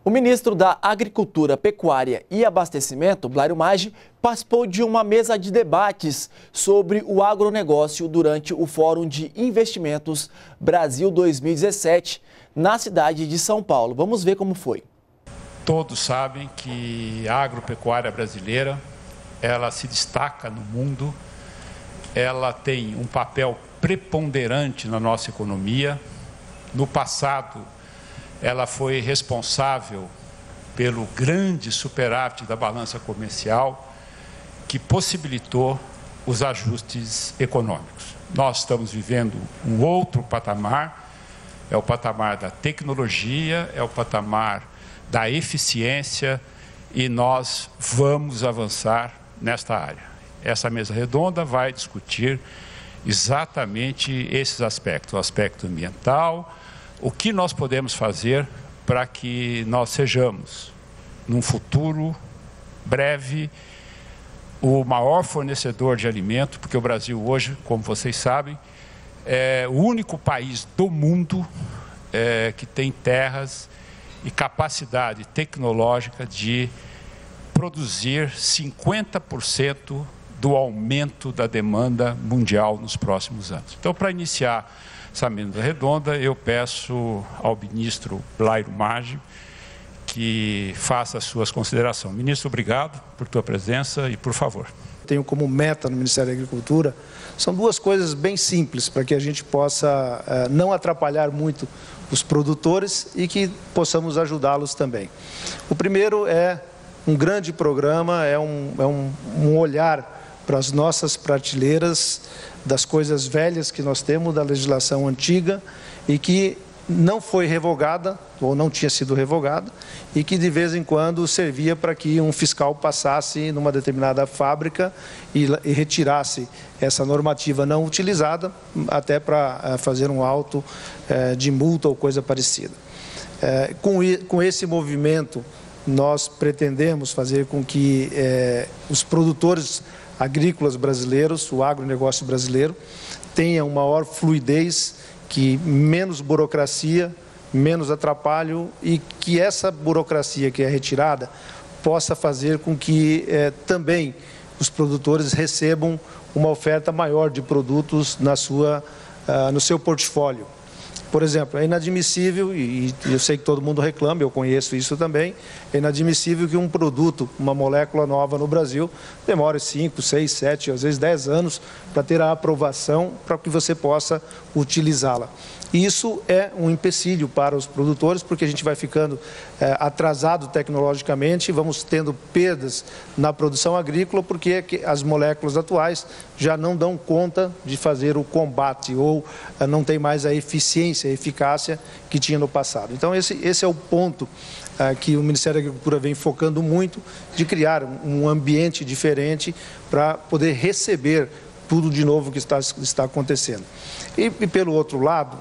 O ministro da Agricultura, Pecuária e Abastecimento, Blairo Maggi, participou de uma mesa de debates sobre o agronegócio durante o Fórum de Investimentos Brasil 2017, na cidade de São Paulo. Vamos ver como foi. Todos sabem que a agropecuária brasileira, ela se destaca no mundo, ela tem um papel preponderante na nossa economia. No passado, ela foi responsável pelo grande superávit da balança comercial que possibilitou os ajustes econômicos. Nós estamos vivendo um outro patamar, é o patamar da tecnologia, é o patamar da eficiência e nós vamos avançar nesta área. Essa mesa redonda vai discutir exatamente esses aspectos, o aspecto ambiental, o que nós podemos fazer para que nós sejamos, num futuro breve, o maior fornecedor de alimento, porque o Brasil hoje, como vocês sabem, é o único país do mundo que tem terras e capacidade tecnológica de produzir 50% do aumento da demanda mundial nos próximos anos. Então, para iniciar essa mesa redonda, eu peço ao ministro Blairo Maggi que faça as suas considerações. Ministro, obrigado por tua presença e por favor. Tenho como meta no Ministério da Agricultura, são duas coisas bem simples para que a gente possa não atrapalhar muito os produtores e que possamos ajudá-los também. O primeiro é um grande programa, é um olhar para as nossas prateleiras das coisas velhas que nós temos, da legislação antiga e que não foi revogada, ou não tinha sido revogada, e que de vez em quando servia para que um fiscal passasse numa determinada fábrica e retirasse essa normativa não utilizada, até para fazer um auto de multa ou coisa parecida. Com esse movimento, nós pretendemos fazer com que os produtores agrícolas brasileiros, o agronegócio brasileiro, tenha uma maior fluidez, que menos burocracia, menos atrapalho e que essa burocracia que é retirada possa fazer com que também os produtores recebam uma oferta maior de produtos no seu portfólio. Por exemplo, é inadmissível, e eu sei que todo mundo reclama, eu conheço isso também, é inadmissível que um produto, uma molécula nova no Brasil, demore 5, 6, 7, às vezes 10 anos para ter a aprovação para que você possa utilizá-la. Isso é um empecilho para os produtores, porque a gente vai ficando atrasado tecnologicamente e vamos tendo perdas na produção agrícola, porque as moléculas atuais já não dão conta de fazer o combate ou não tem mais a eficiência, a eficácia que tinha no passado. Então, esse é o ponto que o Ministério da Agricultura vem focando muito, de criar um ambiente diferente para poder receber tudo de novo que está acontecendo. E pelo outro lado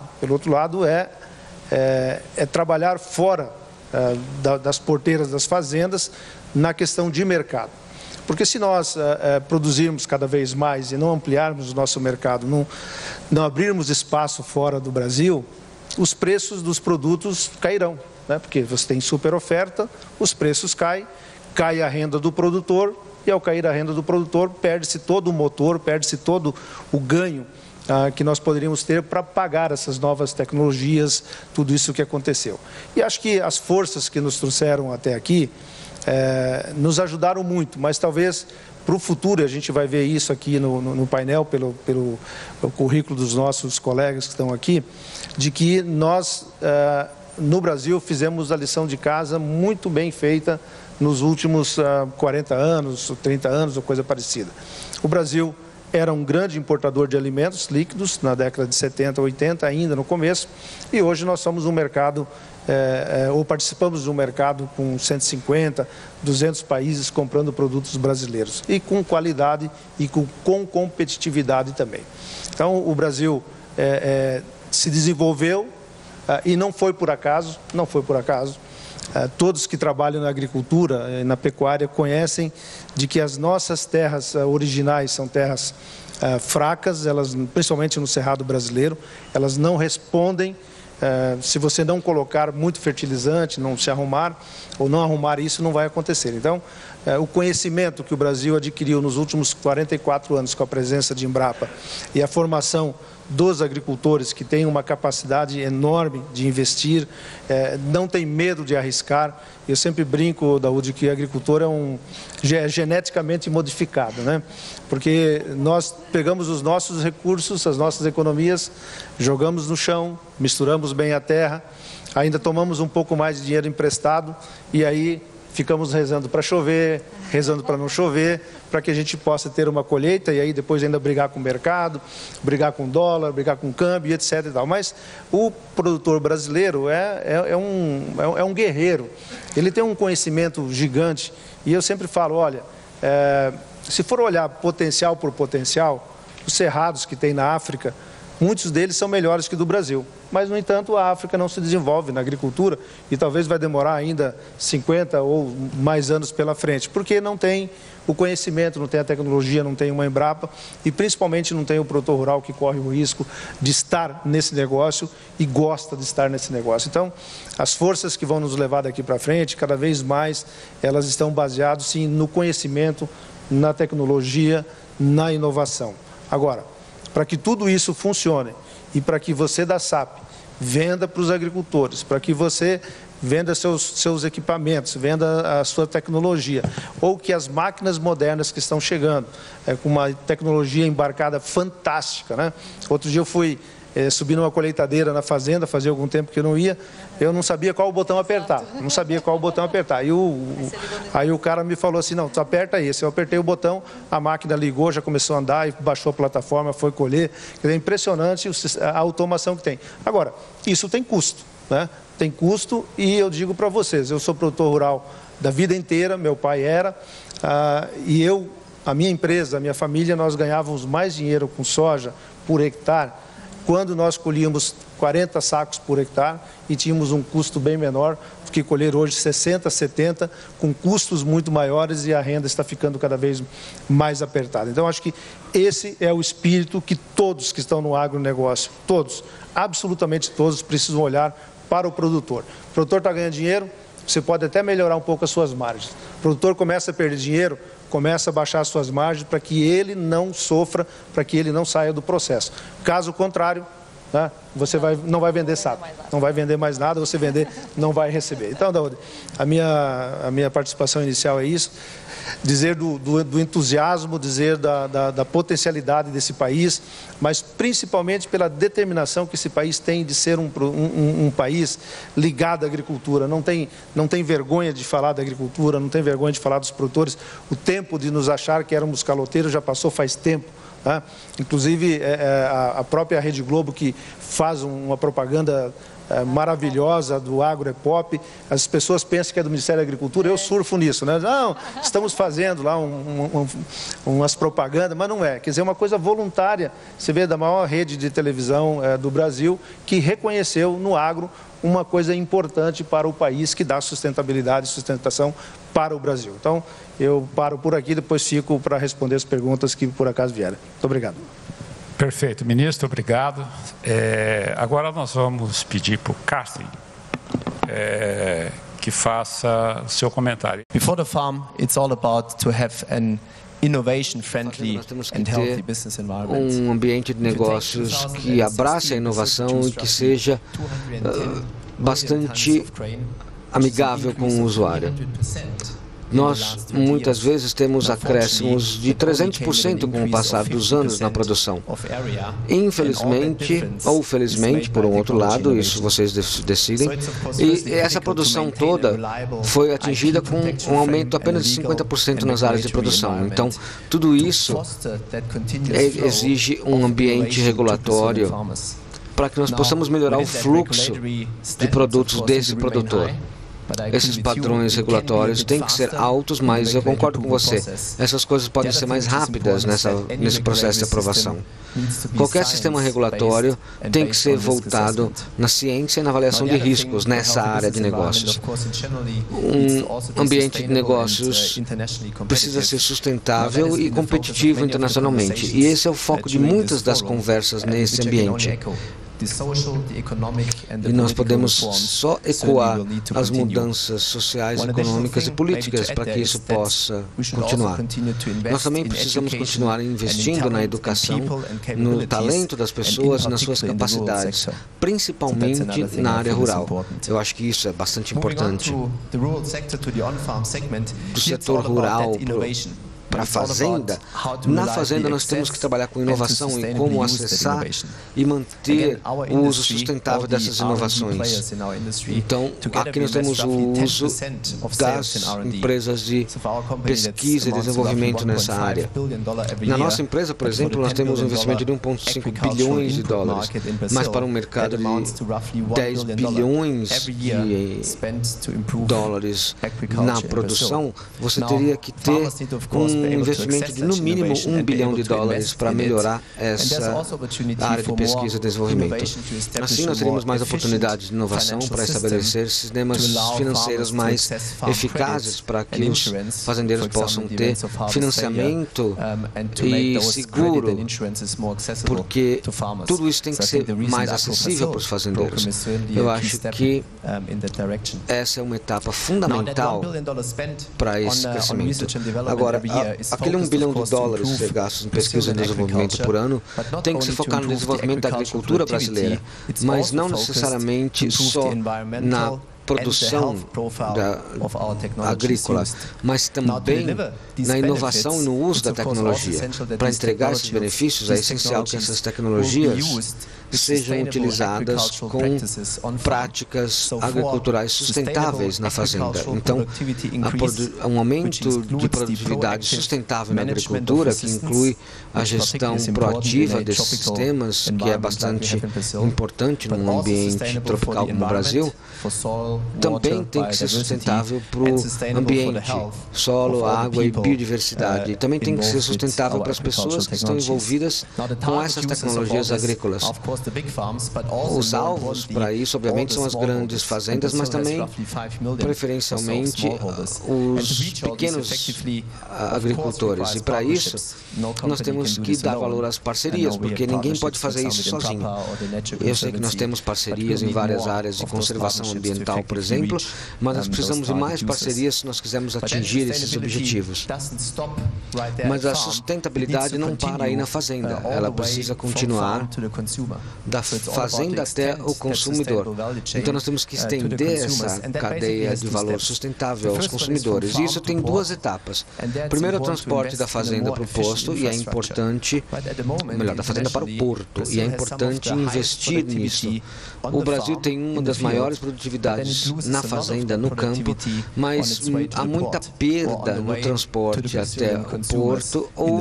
é trabalhar fora das porteiras das fazendas na questão de mercado. Porque se nós produzirmos cada vez mais e não ampliarmos o nosso mercado, não abrirmos espaço fora do Brasil, os preços dos produtos cairão, né? Porque você tem super oferta, os preços caem, cai a renda do produtor, e ao cair a renda do produtor, perde-se todo o motor, perde-se todo o ganho que nós poderíamos ter para pagar essas novas tecnologias, tudo isso que aconteceu. E acho que as forças que nos trouxeram até aqui nos ajudaram muito, mas talvez para o futuro, a gente vai ver isso aqui no painel, pelo currículo dos nossos colegas que estão aqui, de que nós, no Brasil, fizemos a lição de casa muito bem feita nos últimos 40 anos, 30 anos, ou coisa parecida. O Brasil era um grande importador de alimentos líquidos na década de 70, 80, ainda no começo, e hoje nós somos um mercado, ou participamos de um mercado com 150, 200 países comprando produtos brasileiros, e com qualidade e com competitividade também. Então, o Brasil se desenvolveu e não foi por acaso, todos que trabalham na agricultura e na pecuária conhecem de que as nossas terras originais são terras fracas, principalmente no Cerrado brasileiro, elas não respondem se você não colocar muito fertilizante, não se arrumar ou não arrumar isso, não vai acontecer. Então, o conhecimento que o Brasil adquiriu nos últimos 44 anos com a presença de Embrapa e a formação dos agricultores que têm uma capacidade enorme de investir, não tem medo de arriscar. Eu sempre brinco, Daúde, que agricultor é geneticamente modificado, né? Porque nós pegamos os nossos recursos, as nossas economias, jogamos no chão, misturamos bem a terra, ainda tomamos um pouco mais de dinheiro emprestado e aí ficamos rezando para chover, rezando para não chover, para que a gente possa ter uma colheita e aí depois ainda brigar com o mercado, brigar com o dólar, brigar com o câmbio, etc. E tal. Mas o produtor brasileiro é um guerreiro, ele tem um conhecimento gigante e eu sempre falo, olha, se for olhar potencial por potencial, os cerrados que tem na África, muitos deles são melhores que do Brasil. Mas, no entanto, a África não se desenvolve na agricultura e talvez vai demorar ainda 50 ou mais anos pela frente, porque não tem o conhecimento, não tem a tecnologia, não tem uma Embrapa e, principalmente, não tem o produtor rural que corre o risco de estar nesse negócio e gosta de estar nesse negócio. Então, as forças que vão nos levar daqui para frente, cada vez mais, elas estão baseadas, sim, no conhecimento, na tecnologia, na inovação. Agora, para que tudo isso funcione e para que você da SAP venda para os agricultores, para que você venda seus equipamentos, venda a sua tecnologia, ou que as máquinas modernas que estão chegando, com uma tecnologia embarcada fantástica, né? Outro dia eu fui subir numa colheitadeira na fazenda, fazia algum tempo que eu não ia, eu não sabia qual botão apertar, Aí o cara me falou assim, não, tu aperta esse. Eu apertei o botão, a máquina ligou, já começou a andar, e baixou a plataforma, foi colher. É impressionante a automação que tem. Agora, isso tem custo, né? Tem custo e eu digo para vocês, eu sou produtor rural da vida inteira, meu pai era, e a minha empresa, a minha família, nós ganhávamos mais dinheiro com soja por hectare quando nós colhíamos 40 sacos por hectare e tínhamos um custo bem menor do que colher hoje 60, 70, com custos muito maiores e a renda está ficando cada vez mais apertada. Então, acho que esse é o espírito que todos que estão no agronegócio, todos, absolutamente todos, precisam olhar para o produtor. O produtor está ganhando dinheiro, você pode até melhorar um pouco as suas margens. O produtor começa a perder dinheiro, começa a baixar as suas margens para que ele não sofra, para que ele não saia do processo. Caso contrário, né, você não vai vender saco, não vai vender mais nada, você vender, não vai receber. Então, Daúde, a minha participação inicial é isso, dizer do entusiasmo, dizer da potencialidade desse país, mas principalmente pela determinação que esse país tem de ser um país ligado à agricultura. Não tem vergonha de falar da agricultura, não tem vergonha de falar dos produtores. O tempo de nos achar que éramos caloteiros já passou faz tempo. Tá? Inclusive, a própria Rede Globo, que faz uma propaganda maravilhosa do agro é pop, as pessoas pensam que é do Ministério da Agricultura, eu surfo nisso, né? Não, estamos fazendo lá umas propagandas, mas não é, quer dizer, é uma coisa voluntária. Você vê da maior rede de televisão do Brasil, que reconheceu no agro uma coisa importante para o país, que dá sustentabilidade e sustentação para o Brasil. Então, eu paro por aqui, depois fico para responder as perguntas que por acaso vierem. Muito obrigado. Perfeito, ministro, obrigado. Agora nós vamos pedir para o Carsten que faça o seu comentário. Before the farm, it's all about to have an innovation-friendly and healthy business environment. Um ambiente de negócios que abrace a inovação e que seja bastante amigável com o usuário. Nós, muitas vezes, temos acréscimos de 300% com o passar dos anos na produção. Infelizmente, ou felizmente, por um outro lado, isso vocês decidem, e essa produção toda foi atingida com um aumento apenas de 50% nas áreas de produção. Então, tudo isso exige um ambiente regulatório para que nós possamos melhorar o fluxo de produtos desse produtor. Esses padrões regulatórios têm que ser altos, mas eu concordo com você. Essas coisas podem ser mais rápidas nesse processo de aprovação. Qualquer sistema regulatório tem que ser voltado na ciência e na avaliação de riscos nessa área de negócios. Um ambiente de negócios precisa ser sustentável e competitivo internacionalmente. E esse é o foco de muitas das conversas nesse ambiente. E nós podemos só ecoar as mudanças sociais, econômicas e políticas para que isso possa continuar. Nós também precisamos continuar investindo na educação, no talento das pessoas e nas suas capacidades, principalmente na área rural. Eu acho que isso é bastante importante. Do setor rural para a fazenda, na fazenda nós temos que trabalhar com inovação e como acessar e manter o uso sustentável dessas inovações. Então, aqui nós temos o uso das empresas de pesquisa e desenvolvimento nessa área. Na nossa empresa, por exemplo, nós temos um investimento de 1,5 bilhões de dólares, mas para um mercado de 10 bilhões de dólares na produção, você teria que ter um investimento de, no mínimo, $1 bilhão para melhorar essa área de pesquisa e desenvolvimento. Assim, nós teríamos mais oportunidades de inovação para estabelecer sistemas financeiros mais eficazes para que os fazendeiros possam ter financiamento e seguro, porque tudo isso tem que ser mais acessível para os fazendeiros. Eu acho que essa é uma etapa fundamental para esse crescimento. Agora, aquele $1 bilhão que é gasto em pesquisa e desenvolvimento por ano tem que se focar no desenvolvimento da agricultura brasileira, mas não necessariamente só na produção agrícola, mas também na inovação e no uso da tecnologia. Para entregar esses benefícios, é essencial que essas tecnologias sejam utilizadas com práticas agriculturais sustentáveis na fazenda. Então, um aumento de produtividade sustentável na agricultura, que inclui a gestão proativa desses sistemas, que é bastante importante num ambiente tropical como o Brasil, também tem que ser sustentável para o ambiente, solo, água e biodiversidade. E também tem que ser sustentável para as pessoas que estão envolvidas com essas tecnologias agrícolas. Os alvos para isso, obviamente, são as grandes fazendas, mas também, preferencialmente, os pequenos agricultores. E para isso, nós temos que dar valor às parcerias, porque ninguém pode fazer isso sozinho. Eu sei que nós temos parcerias em várias áreas de conservação ambiental, por exemplo, mas nós precisamos de mais parcerias se nós quisermos atingir esses objetivos. Mas a sustentabilidade não para aí na fazenda, ela precisa continuar da fazenda até o consumidor. Então nós temos que estender essa cadeia de valor sustentável aos consumidores. E isso tem duas etapas. Primeiro, o transporte da fazenda para o posto, e é importante, melhor, da fazenda para o porto, e é importante investir nisso. O Brasil tem uma das maiores produtividades na fazenda, no campo, mas há muita perda no transporte até o porto ou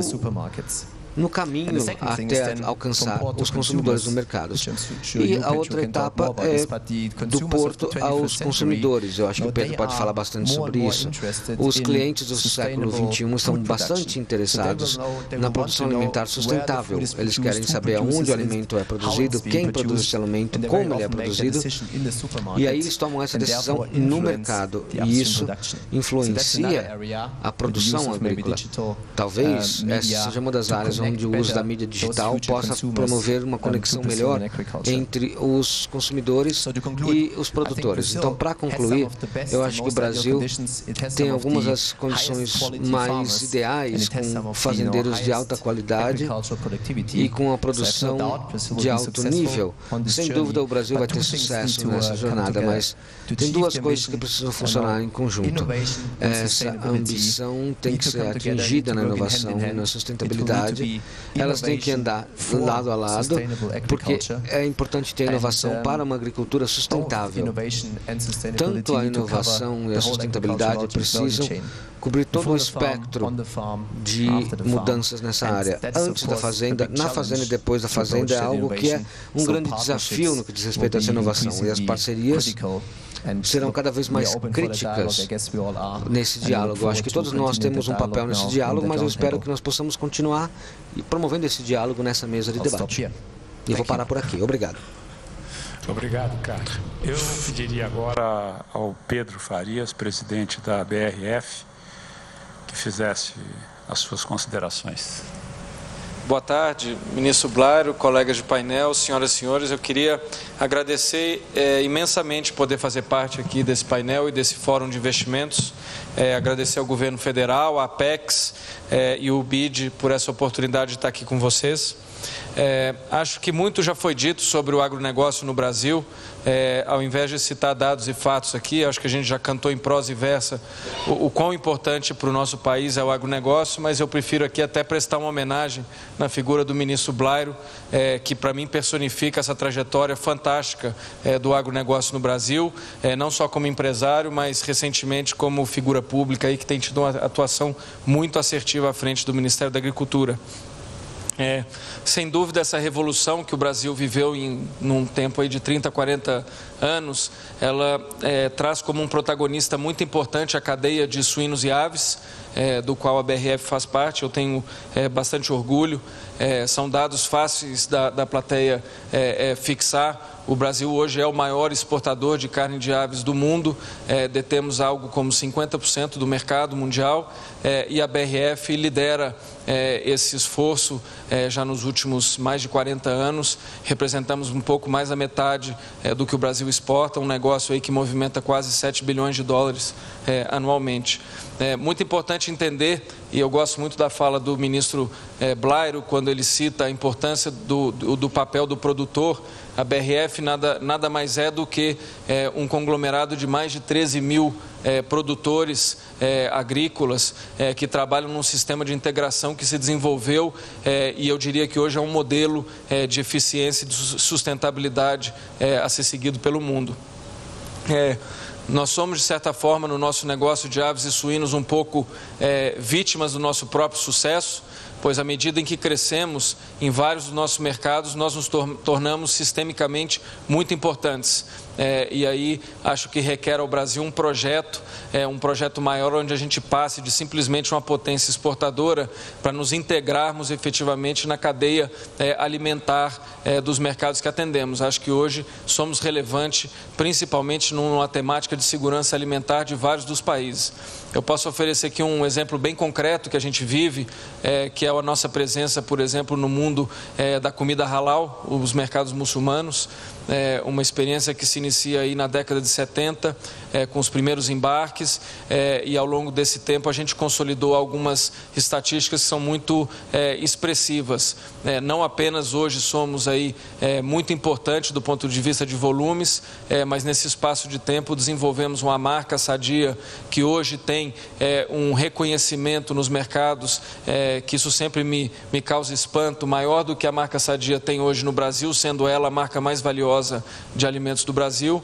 no caminho até alcançar os consumidores no mercado. E a outra etapa é do porto aos consumidores. Eu acho que o Pedro pode falar bastante sobre isso. Os clientes do século XXI estão bastante interessados na produção alimentar sustentável. Eles querem saber onde o alimento é produzido, quem produz esse alimento, como ele é produzido, e aí eles tomam essa decisão no mercado, e isso influencia a produção agrícola. Talvez essa seja uma das áreas onde o uso da mídia digital possa promover uma conexão melhor entre os consumidores e os produtores. Então, para concluir, eu acho que o Brasil tem algumas das condições mais ideais, com fazendeiros de alta qualidade e com a produção de alto nível. Sem dúvida, o Brasil vai ter sucesso nessa jornada, mas tem duas coisas que precisam funcionar em conjunto. Essa ambição tem que ser atingida na inovação e na sustentabilidade. Elas têm que andar lado a lado, porque é importante ter inovação para uma agricultura sustentável. Tanto a inovação e a sustentabilidade precisam cobrir todo o espectro de mudanças nessa área. Antes da fazenda, na fazenda e depois da fazenda é algo que é um grande desafio no que diz respeito a essa inovação. E as parcerias serão cada vez mais críticas nesse diálogo. Eu acho que todos nós temos um papel nesse diálogo, mas eu espero que nós possamos continuar promovendo esse diálogo nessa mesa de debate. E eu vou parar por aqui. Obrigado. Obrigado, cara. Eu pediria agora ao Pedro Farias, presidente da BRF, que fizesse as suas considerações. Boa tarde, ministro Blairo, colegas de painel, senhoras e senhores. Eu queria agradecer imensamente poder fazer parte aqui desse painel e desse fórum de investimentos. Agradecer ao governo federal, à Apex e o BID por essa oportunidade de estar aqui com vocês. Acho que muito já foi dito sobre o agronegócio no Brasil. Ao invés de citar dados e fatos aqui, acho que a gente já cantou em prosa e versa o quão importante para o nosso país é o agronegócio, mas eu prefiro aqui até prestar uma homenagem na figura do ministro Blairo, que para mim personifica essa trajetória fantástica do agronegócio no Brasil, não só como empresário, mas recentemente como figura pública aí, que tem tido uma atuação muito assertiva à frente do Ministério da Agricultura. Sem dúvida, essa revolução que o Brasil viveu num tempo aí de 30, 40 anos, ela traz como um protagonista muito importante a cadeia de suínos e aves, do qual a BRF faz parte. Eu tenho bastante orgulho. São dados fáceis da plateia fixar. O Brasil hoje é o maior exportador de carne de aves do mundo, detemos algo como 50% do mercado mundial, e a BRF lidera esse esforço já nos últimos mais de 40 anos. Representamos um pouco mais da metade do que o Brasil exporta, um negócio aí que movimenta quase 7 bilhões de dólares anualmente. Muito importante entender, e eu gosto muito da fala do ministro Blairo, quando ele cita a importância do papel do produtor. A BRF nada mais é do que um conglomerado de mais de 13 mil produtores agrícolas que trabalham num sistema de integração que se desenvolveu e eu diria que hoje é um modelo de eficiência e de sustentabilidade a ser seguido pelo mundo. Nós somos, de certa forma, no nosso negócio de aves e suínos, um pouco vítimas do nosso próprio sucesso, pois à medida em que crescemos em vários dos nossos mercados, nós nos tornamos sistemicamente muito importantes. E aí acho que requer ao Brasil um projeto maior, onde a gente passe de simplesmente uma potência exportadora para nos integrarmos efetivamente na cadeia alimentar dos mercados que atendemos. Acho que hoje somos relevantes, principalmente numa temática de segurança alimentar de vários dos países. Eu posso oferecer aqui um exemplo bem concreto que a gente vive, que é a nossa presença, por exemplo, no mundo da comida halal, os mercados muçulmanos. Uma experiência que se inicia aí na década de 70, com os primeiros embarques, e ao longo desse tempo a gente consolidou algumas estatísticas que são muito expressivas. Não apenas hoje somos aí muito importantes do ponto de vista de volumes, mas nesse espaço de tempo desenvolvemos uma marca Sadia que hoje tem um reconhecimento nos mercados, que isso sempre me causa espanto, maior do que a marca Sadia tem hoje no Brasil, sendo ela a marca mais valiosa de alimentos do Brasil.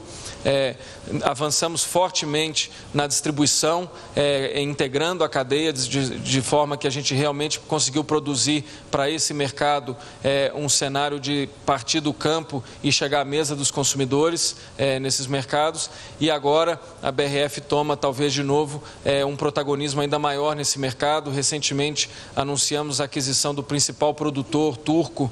Avançamos fortemente na distribuição, integrando a cadeia de forma que a gente realmente conseguiu produzir para esse mercado um cenário de partir do campo e chegar à mesa dos consumidores nesses mercados. E agora a BRF toma talvez de novo um protagonismo ainda maior nesse mercado. Recentemente anunciamos a aquisição do principal produtor turco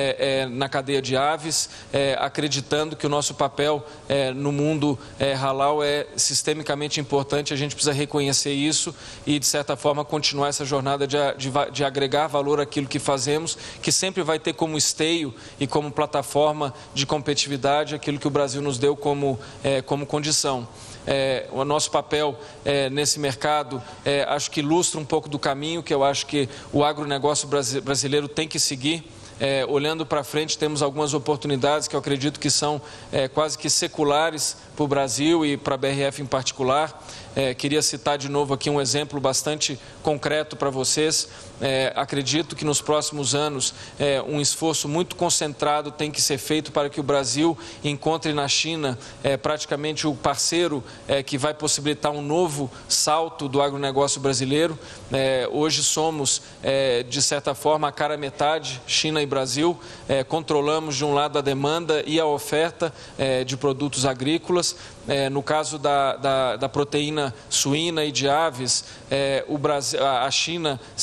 na cadeia de aves, acreditando que o nosso papel no mundo halal é sistemicamente importante. A gente precisa reconhecer isso e, de certa forma, continuar essa jornada de agregar valor àquilo que fazemos, que sempre vai ter como esteio e como plataforma de competitividade aquilo que o Brasil nos deu como condição. O nosso papel nesse mercado acho que ilustra um pouco do caminho que eu acho que o agronegócio brasileiro tem que seguir. Olhando para frente, temos algumas oportunidades que eu acredito que são quase que seculares para o Brasil e para a BRF em particular. Queria citar de novo aqui um exemplo bastante concreto para vocês. Acredito que nos próximos anos um esforço muito concentrado tem que ser feito para que o Brasil encontre na China praticamente o parceiro que vai possibilitar um novo salto do agronegócio brasileiro. Hoje somos, de certa forma, a cara metade, China e Brasil. Controlamos de um lado a demanda e a oferta de produtos agrícolas. No caso da proteína suína e de aves, a China será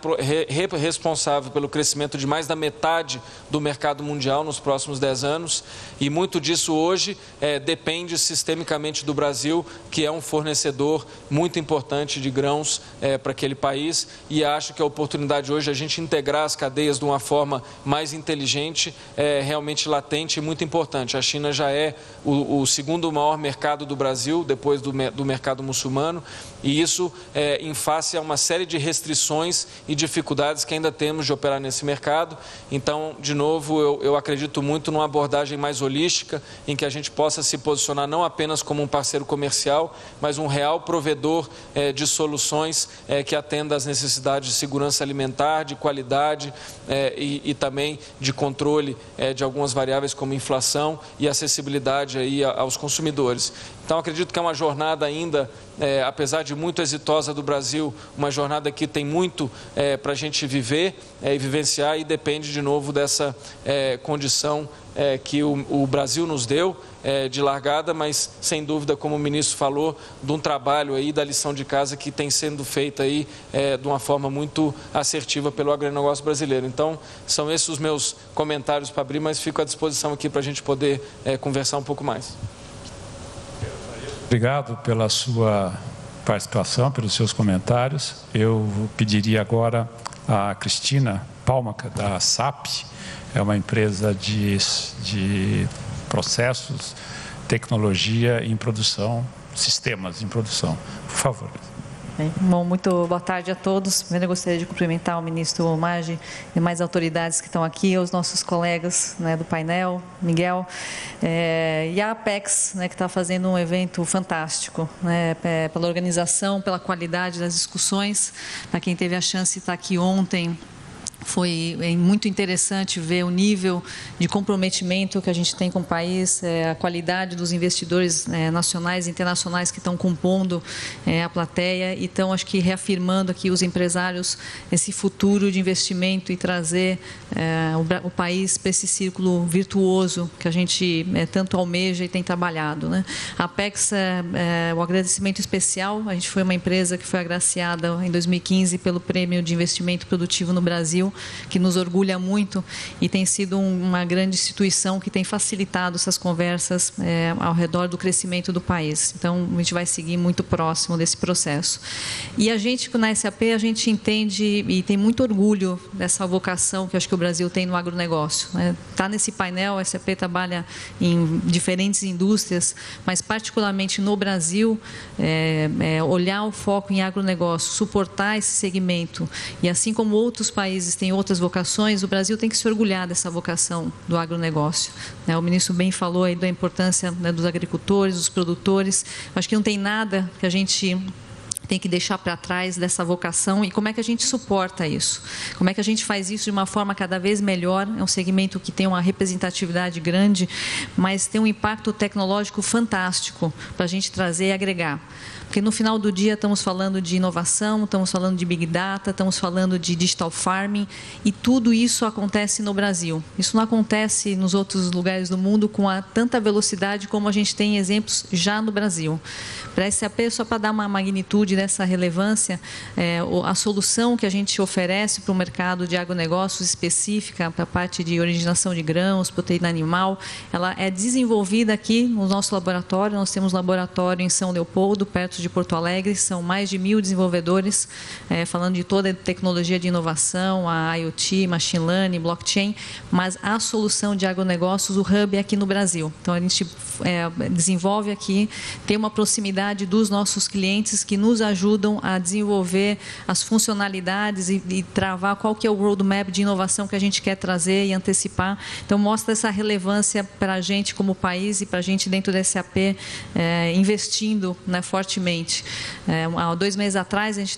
responsável pelo crescimento de mais da metade do mercado mundial nos próximos 10 anos, e muito disso hoje depende sistemicamente do Brasil, que é um fornecedor muito importante de grãos para aquele país, e acho que a oportunidade hoje é a gente integrar as cadeias de uma forma mais inteligente, realmente latente e muito importante. A China já é o segundo maior mercado do Brasil, depois do mercado muçulmano, e isso em face a uma série de restrições e dificuldades que ainda temos de operar nesse mercado. Então, de novo, eu acredito muito numa abordagem mais holística, em que a gente possa se posicionar não apenas como um parceiro comercial, mas um real provedor de soluções que atenda às necessidades de segurança alimentar, de qualidade e também de controle de algumas variáveis como inflação e acessibilidade aí aos consumidores. Então, acredito que é uma jornada ainda, apesar de muito exitosa do Brasil, uma jornada que tem muito para a gente viver e vivenciar, e depende de novo dessa condição que o Brasil nos deu de largada, mas sem dúvida, como o ministro falou, de um trabalho aí da lição de casa que tem sendo feita aí de uma forma muito assertiva pelo agronegócio brasileiro. Então, são esses os meus comentários para abrir, mas fico à disposição aqui para a gente poder conversar um pouco mais. Obrigado pela sua participação, pelos seus comentários. Eu pediria agora a Cristina Pálmaca, da SAP, é uma empresa de processos, tecnologia em produção, sistemas em produção. Por favor. Bom, muito boa tarde a todos. Primeiro eu gostaria de cumprimentar o ministro Maggi e mais autoridades que estão aqui, os nossos colegas do painel, Miguel, e a Apex, que está fazendo um evento fantástico, pela organização, pela qualidade das discussões. Para quem teve a chance de estar aqui ontem, foi muito interessante ver o nível de comprometimento que a gente tem com o país, a qualidade dos investidores nacionais e internacionais que estão compondo a plateia e estão, acho que, reafirmando aqui os empresários esse futuro de investimento e trazer o país para esse círculo virtuoso que a gente tanto almeja e tem trabalhado. A Apex, o agradecimento especial, a gente foi uma empresa que foi agraciada em 2015 pelo Prêmio de Investimento Produtivo no Brasil, que nos orgulha muito e tem sido uma grande instituição que tem facilitado essas conversas ao redor do crescimento do país. Então, a gente vai seguir muito próximo desse processo. E a gente, na SAP, a gente entende e tem muito orgulho dessa vocação que eu acho que o Brasil tem no agronegócio. Está nesse painel, a SAP trabalha em diferentes indústrias, mas particularmente no Brasil, olhar o foco em agronegócio, suportar esse segmento, e assim como outros países têm outras vocações, o Brasil tem que se orgulhar dessa vocação do agronegócio. O ministro bem falou aí da importância dos agricultores, dos produtores. Acho que não tem nada que a gente tem que deixar para trás dessa vocação. E como é que a gente suporta isso? Como é que a gente faz isso de uma forma cada vez melhor? É um segmento que tem uma representatividade grande, mas tem um impacto tecnológico fantástico para a gente trazer e agregar. Porque no final do dia estamos falando de inovação, estamos falando de Big Data, estamos falando de Digital Farming, e tudo isso acontece no Brasil. Isso não acontece nos outros lugares do mundo com tanta velocidade como a gente tem exemplos já no Brasil. Para a SAP, só para dar uma magnitude dessa relevância, a solução que a gente oferece para o mercado de agronegócios específica, para a parte de originação de grãos, proteína animal, ela é desenvolvida aqui no nosso laboratório. Nós temos um laboratório em São Leopoldo, perto de Porto Alegre, são mais de 1.000 desenvolvedores, falando de toda a tecnologia de inovação, a IoT, Machine Learning, Blockchain, mas a solução de agronegócios, o hub é aqui no Brasil. Então, a gente desenvolve aqui, tem uma proximidade dos nossos clientes que nos ajudam a desenvolver as funcionalidades e travar qual que é o roadmap de inovação que a gente quer trazer e antecipar. Então, mostra essa relevância para a gente como país e para a gente dentro da SAP investindo fortemente. Há 2 meses atrás, a gente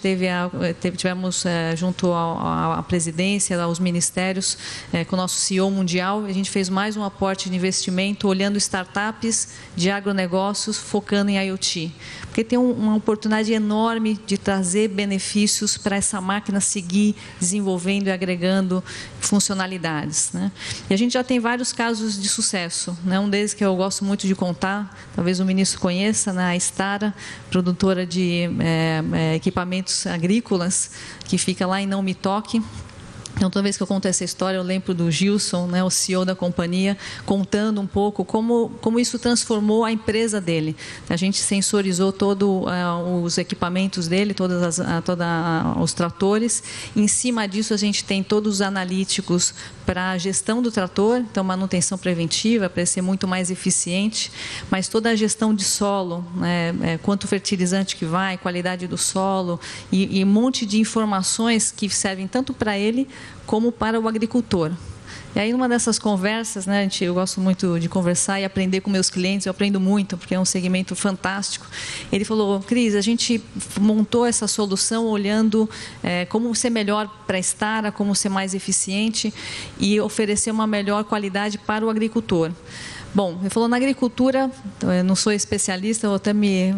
tivemos junto à presidência, aos ministérios, com o nosso CEO mundial, a gente fez mais um aporte de investimento olhando startups de agronegócios focando em IoT. Porque tem uma oportunidade enorme de trazer benefícios para essa máquina seguir desenvolvendo e agregando funcionalidades. E a gente já tem vários casos de sucesso. Um deles que eu gosto muito de contar, talvez o ministro conheça, a Stara, produtora de equipamentos agrícolas, que fica lá em Não Me Toque. Então, toda vez que eu conto essa história, eu lembro do Gilson, né, o CEO da companhia, contando um pouco como isso transformou a empresa dele. A gente sensorizou todos os equipamentos dele, todos os tratores. Em cima disso, a gente tem todos os analíticos para a gestão do trator, então manutenção preventiva, para ser muito mais eficiente, mas toda a gestão de solo, né, quanto fertilizante que vai, qualidade do solo, e um monte de informações que servem tanto para ele como para o agricultor. E aí, numa dessas conversas, né, eu gosto muito de conversar e aprender com meus clientes, eu aprendo muito, porque é um segmento fantástico. Ele falou: Cris, a gente montou essa solução olhando como ser melhor para a Stara, como ser mais eficiente e oferecer uma melhor qualidade para o agricultor. Bom, ele falou, na agricultura, eu não sou especialista, vou até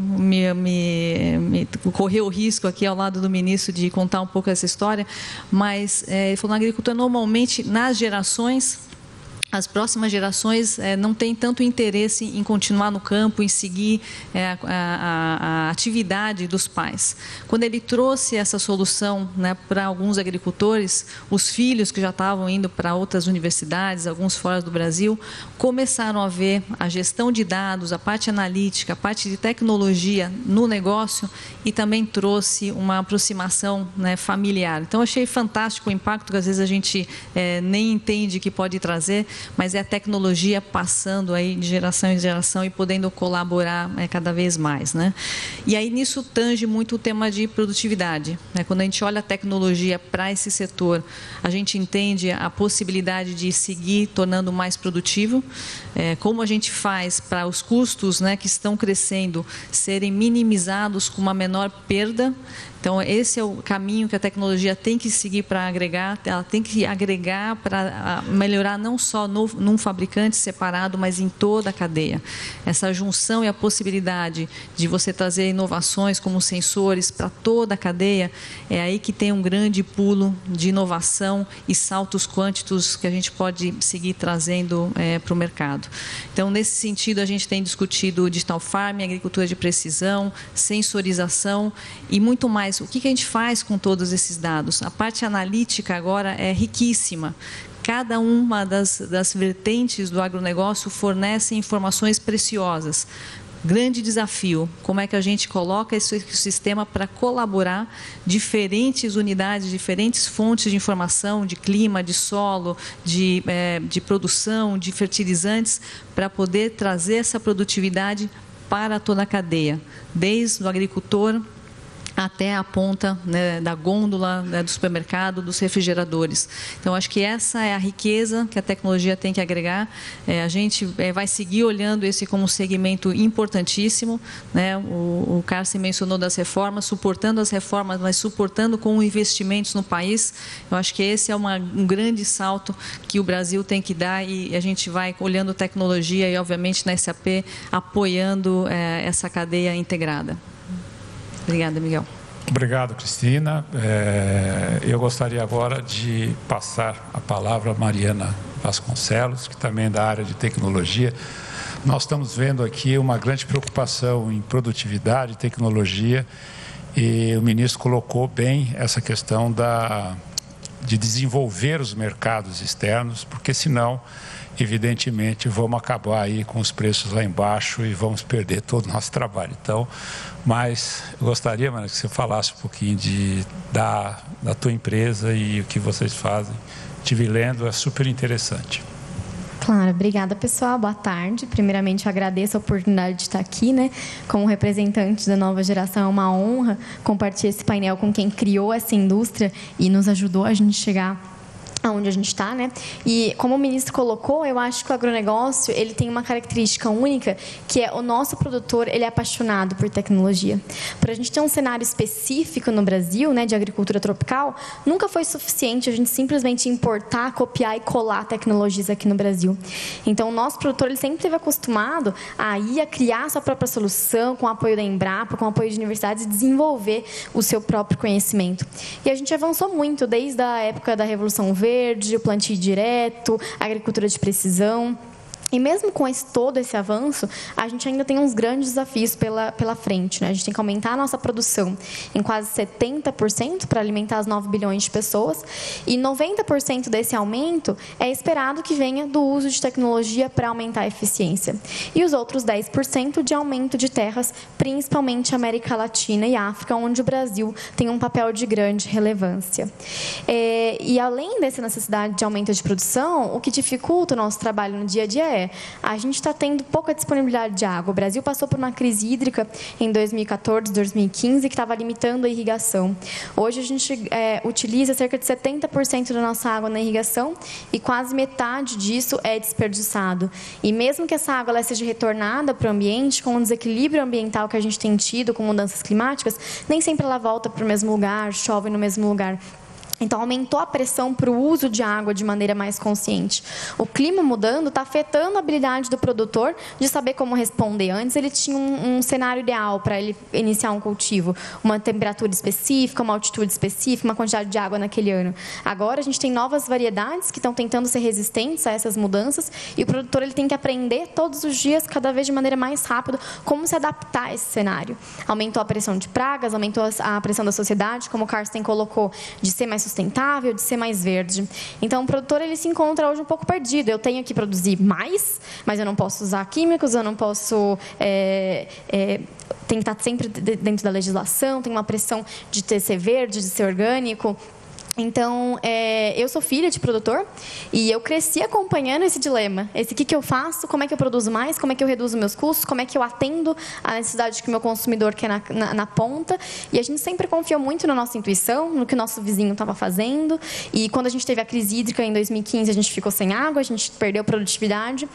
correr o risco aqui ao lado do ministro de contar um pouco essa história, mas ele falou, na agricultura, normalmente, nas gerações, as próximas gerações não têm tanto interesse em continuar no campo, em seguir a atividade dos pais. Quando ele trouxe essa solução, né, para alguns agricultores, os filhos que já estavam indo para outras universidades, alguns fora do Brasil, começaram a ver a gestão de dados, a parte analítica, a parte de tecnologia no negócio e também trouxe uma aproximação, né, familiar. Então, achei fantástico o impacto que às vezes a gente nem entende que pode trazer, mas é a tecnologia passando aí de geração em geração e podendo colaborar cada vez mais, né? E aí nisso tange muito o tema de produtividade, né? Quando a gente olha a tecnologia para esse setor, a gente entende a possibilidade de seguir tornando mais produtivo, como a gente faz para os custos, né, que estão crescendo serem minimizados com uma menor perda. Então, esse é o caminho que a tecnologia tem que seguir para agregar, ela tem que agregar para melhorar não só num fabricante separado, mas em toda a cadeia. Essa junção e a possibilidade de você trazer inovações como sensores para toda a cadeia, é aí que tem um grande pulo de inovação e saltos quânticos que a gente pode seguir trazendo para o mercado. Então, nesse sentido, a gente tem discutido digital farming, agricultura de precisão, sensorização e muito mais. O que a gente faz com todos esses dados? A parte analítica agora é riquíssima. Cada uma das vertentes do agronegócio fornece informações preciosas. Grande desafio, como é que a gente coloca esse sistema para colaborar diferentes unidades, diferentes fontes de informação, de clima, de solo, de produção, de fertilizantes, para poder trazer essa produtividade para toda a cadeia, desde o agricultor até a ponta, né, da gôndola, né, do supermercado, dos refrigeradores. Então, acho que essa é a riqueza que a tecnologia tem que agregar. A gente vai seguir olhando esse como um segmento importantíssimo, né? O Carsten mencionou das reformas, suportando as reformas, mas suportando com investimentos no país. Eu acho que esse é um grande salto que o Brasil tem que dar e a gente vai olhando tecnologia e, obviamente, na SAP, apoiando essa cadeia integrada. Obrigada, Miguel. Obrigado, Cristina. Eu gostaria agora de passar a palavra a Mariana Vasconcelos, que também é da área de tecnologia. Nós estamos vendo aqui uma grande preocupação em produtividade e tecnologia, e o ministro colocou bem essa questão de desenvolver os mercados externos, porque senão, evidentemente, vamos acabar aí com os preços lá embaixo e vamos perder todo o nosso trabalho. Então, mas eu gostaria, Mariana, que você falasse um pouquinho da tua empresa e o que vocês fazem. Estive lendo, é super interessante. Claro, obrigada, pessoal. Boa tarde. Primeiramente, eu agradeço a oportunidade de estar aqui, né? Como representante da nova geração, é uma honra compartilhar esse painel com quem criou essa indústria e nos ajudou a gente chegar onde a gente está, né? E como o ministro colocou, eu acho que o agronegócio ele tem uma característica única, que é o nosso produtor ele é apaixonado por tecnologia. Para a gente ter um cenário específico no Brasil, né, de agricultura tropical, nunca foi suficiente a gente simplesmente importar, copiar e colar tecnologias aqui no Brasil. Então, o nosso produtor ele sempre esteve acostumado a ir a criar a sua própria solução, com o apoio da Embrapa, com o apoio de universidades e desenvolver o seu próprio conhecimento. E a gente avançou muito desde a época da Revolução Verde, o plantio direto, a agricultura de precisão. E mesmo com todo esse avanço, a gente ainda tem uns grandes desafios pela frente, né? A gente tem que aumentar a nossa produção em quase 70% para alimentar as 9 bilhões de pessoas, e 90% desse aumento é esperado que venha do uso de tecnologia para aumentar a eficiência. E os outros 10% de aumento de terras, principalmente América Latina e África, onde o Brasil tem um papel de grande relevância. E além dessa necessidade de aumento de produção, o que dificulta o nosso trabalho no dia a dia a gente está tendo pouca disponibilidade de água. O Brasil passou por uma crise hídrica em 2014, 2015, que estava limitando a irrigação. Hoje, a gente utiliza cerca de 70% da nossa água na irrigação e quase metade disso é desperdiçado. E mesmo que essa água seja retornada para o ambiente, com o desequilíbrio ambiental que a gente tem tido com mudanças climáticas, nem sempre ela volta para o mesmo lugar, chove no mesmo lugar. Então, aumentou a pressão para o uso de água de maneira mais consciente. O clima mudando está afetando a habilidade do produtor de saber como responder. Antes, ele tinha um cenário ideal para ele iniciar um cultivo. Uma temperatura específica, uma altitude específica, uma quantidade de água naquele ano. Agora, a gente tem novas variedades que estão tentando ser resistentes a essas mudanças, e o produtor ele tem que aprender todos os dias, cada vez de maneira mais rápida, como se adaptar a esse cenário. Aumentou a pressão de pragas, aumentou a pressão da sociedade, como o Carsten colocou, de ser mais sustentável, de ser mais verde. Então, o produtor ele se encontra hoje um pouco perdido. Eu tenho que produzir mais, mas eu não posso usar químicos, eu não posso... tem que estar sempre dentro da legislação, tem uma pressão de ser verde, de ser orgânico. Então, eu sou filha de produtor e eu cresci acompanhando esse dilema. O que eu faço, como é que eu produzo mais, como é que eu reduzo meus custos, como é que eu atendo a necessidade que o meu consumidor quer na ponta. E a gente sempre confiou muito na nossa intuição, no que o nosso vizinho estava fazendo. E quando a gente teve a crise hídrica em 2015, a gente ficou sem água, a gente perdeu produtividade.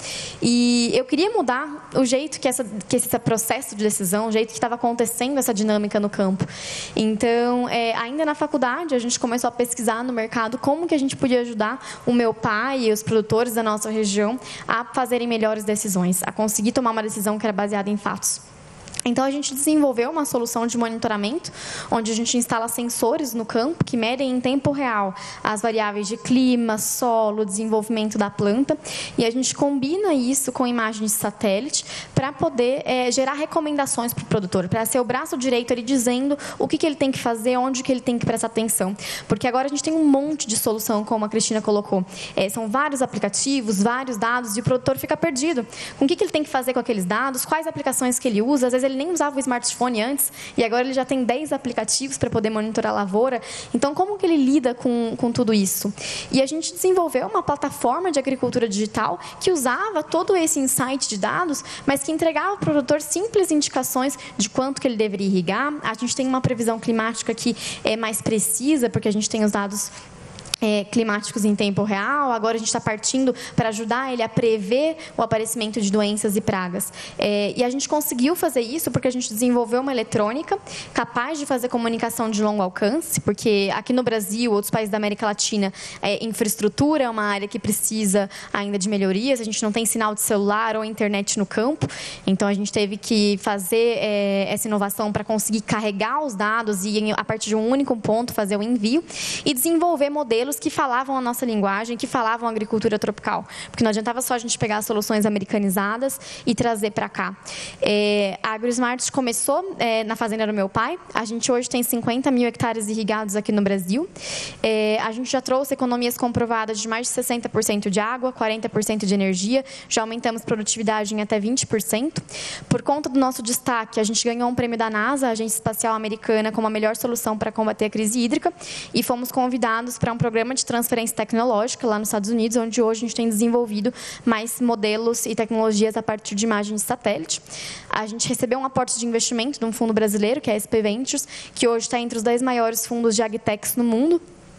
E eu queria mudar o jeito que esse processo de decisão, o jeito que estava acontecendo essa dinâmica no campo. Então, ainda na faculdade, a gente começou a pesquisar no mercado como que a gente podia ajudar o meu pai e os produtores da nossa região a fazerem melhores decisões, a conseguir tomar uma decisão que era baseada em fatos. Então, a gente desenvolveu uma solução de monitoramento, onde a gente instala sensores no campo que medem em tempo real as variáveis de clima, solo, desenvolvimento da planta, e a gente combina isso com imagens de satélite para poder gerar recomendações para o produtor, para ser o braço direito ali dizendo o que ele tem que fazer, onde que ele tem que prestar atenção. Porque agora a gente tem um monte de solução, como a Cristina colocou. São vários aplicativos, vários dados, e o produtor fica perdido. Com o que ele tem que fazer com aqueles dados, quais aplicações que ele usa, às vezes ele nem usava o smartphone antes, e agora ele já tem 10 aplicativos para poder monitorar a lavoura. Então, como que ele lida com tudo isso? E a gente desenvolveu uma plataforma de agricultura digital que usava todo esse insight de dados, mas que entregava ao produtor simples indicações de quanto que ele deveria irrigar. A gente tem uma previsão climática que é mais precisa, porque a gente tem os dados climáticos em tempo real. Agora a gente está partindo para ajudar ele a prever o aparecimento de doenças e pragas. E a gente conseguiu fazer isso porque a gente desenvolveu uma eletrônica capaz de fazer comunicação de longo alcance, porque aqui no Brasil, outros países da América Latina, infraestrutura é uma área que precisa ainda de melhorias. A gente não tem sinal de celular ou internet no campo, então a gente teve que fazer essa inovação para conseguir carregar os dados e, a partir de um único ponto, fazer o envio e desenvolver modelos que falavam a nossa linguagem, que falavam agricultura tropical. Porque não adiantava só a gente pegar as soluções americanizadas e trazer para cá. A AgroSmart começou na fazenda do meu pai. A gente hoje tem 50 mil hectares irrigados aqui no Brasil. A gente já trouxe economias comprovadas de mais de 60% de água, 40% de energia. Já aumentamos produtividade em até 20%. Por conta do nosso destaque, a gente ganhou um prêmio da NASA, a Agência Espacial Americana, como a melhor solução para combater a crise hídrica, e fomos convidados para um programa de transferência tecnológica lá nos Estados Unidos, onde hoje a gente tem desenvolvido mais modelos e tecnologias a partir de imagens de satélite. A gente recebeu um aporte de investimento de um fundo brasileiro, que é a SP Ventures, que hoje está entre os 10 maiores fundos de agtechs no mundo.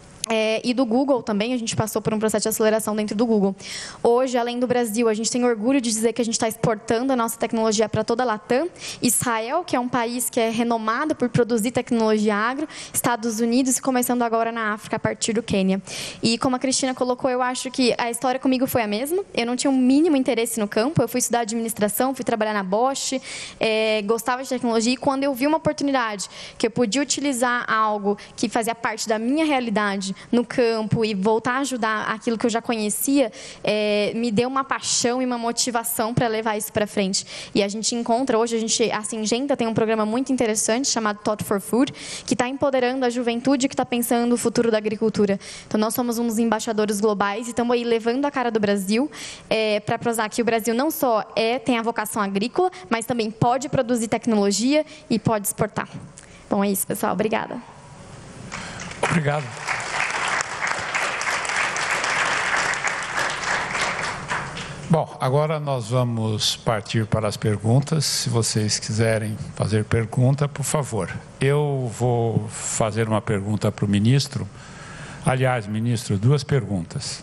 E do Google também, a gente passou por um processo de aceleração dentro do Google. Hoje, além do Brasil, a gente tem orgulho de dizer que a gente está exportando a nossa tecnologia para toda a Latam. Israel, que é um país que é renomado por produzir tecnologia agro, Estados Unidos e começando agora na África, a partir do Quênia. E como a Cristina colocou, eu acho que a história comigo foi a mesma. Eu não tinha o mínimo interesse no campo, eu fui estudar administração, fui trabalhar na Bosch, gostava de tecnologia, e quando eu vi uma oportunidade que eu podia utilizar algo que fazia parte da minha realidade cidade, no campo, e voltar a ajudar aquilo que eu já conhecia, me deu uma paixão e uma motivação para levar isso para frente. E a gente encontra, hoje a Syngenta tem um programa muito interessante chamado Thought for Food, que está empoderando a juventude que está pensando no futuro da agricultura. Então, nós somos um dos embaixadores globais e estamos aí levando a cara do Brasil para provar que o Brasil não só tem a vocação agrícola, mas também pode produzir tecnologia e pode exportar. Bom, é isso, pessoal. Obrigada. Obrigado. Bom, agora nós vamos partir para as perguntas. Se vocês quiserem fazer pergunta, por favor. Eu vou fazer uma pergunta para o ministro. Aliás, ministro, 2 perguntas.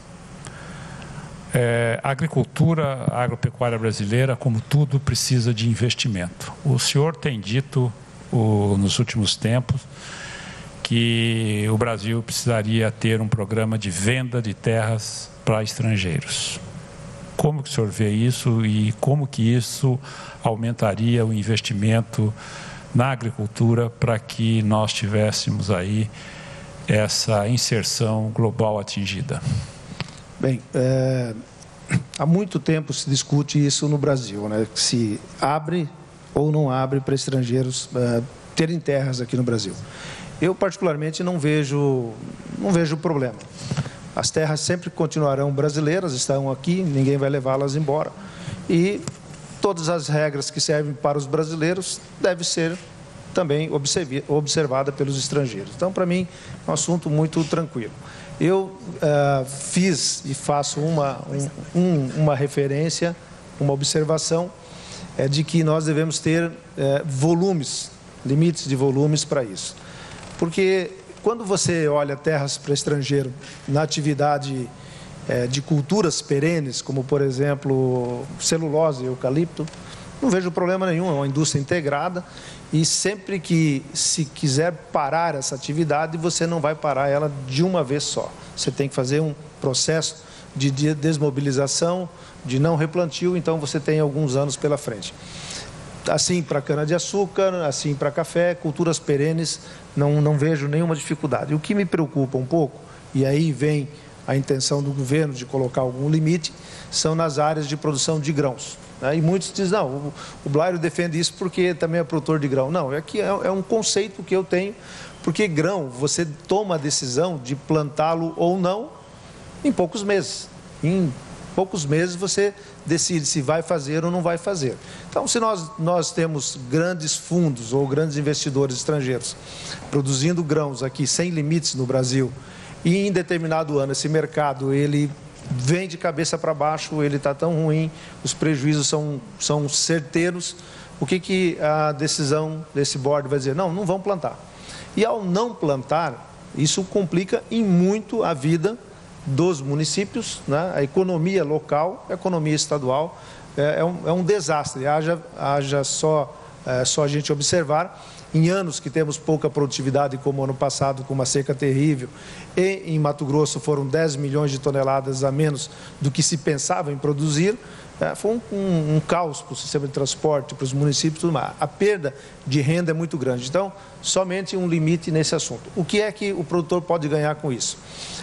A agricultura, a agropecuária brasileira, como tudo, precisa de investimento. O senhor tem dito, nos últimos tempos, que o Brasil precisaria ter um programa de venda de terras para estrangeiros. Como que o senhor vê isso e como que isso aumentaria o investimento na agricultura para que nós tivéssemos aí essa inserção global atingida? Bem, há muito tempo se discute isso no Brasil, né? Se abre ou não abre para estrangeiros terem terras aqui no Brasil. Eu, particularmente, não vejo problema. As terras sempre continuarão brasileiras, estão aqui, ninguém vai levá-las embora. E todas as regras que servem para os brasileiros devem ser também observadas pelos estrangeiros. Então, para mim, é um assunto muito tranquilo. Eu fiz e faço uma referência, uma observação, de que nós devemos ter limites de volumes para isso. Porque quando você olha terras para estrangeiro na atividade de culturas perenes, como, por exemplo, celulose e eucalipto, não vejo problema nenhum, é uma indústria integrada e sempre que se quiser parar essa atividade, você não vai parar ela de uma vez só. Você tem que fazer um processo de desmobilização, de não replantio, então você tem alguns anos pela frente. Assim para cana-de-açúcar, assim para café, culturas perenes, não vejo nenhuma dificuldade. O que me preocupa um pouco, e aí vem a intenção do governo de colocar algum limite, são nas áreas de produção de grãos. E muitos dizem, não, o Blairo defende isso porque também é produtor de grão. Não, é um conceito que eu tenho, porque grão, você toma a decisão de plantá-lo ou não em poucos meses. Em poucos meses você decide se vai fazer ou não vai fazer. Então, se nós temos grandes fundos ou grandes investidores estrangeiros produzindo grãos aqui sem limites no Brasil, e em determinado ano esse mercado ele vem de cabeça para baixo, ele está tão ruim, os prejuízos são certeiros, o que a decisão desse board vai dizer? Não vão plantar. E ao não plantar, isso complica em muito a vida dos municípios, né? A economia local, a economia estadual, é um desastre. Haja só a gente observar, em anos que temos pouca produtividade, como ano passado, com uma seca terrível, e em Mato Grosso foram 10 milhões de toneladas a menos do que se pensava em produzir, foi um caos para o sistema de transporte, para os municípios, tudo mais. A perda de renda é muito grande. Então, somente um limite nesse assunto. O que é que o produtor pode ganhar com isso?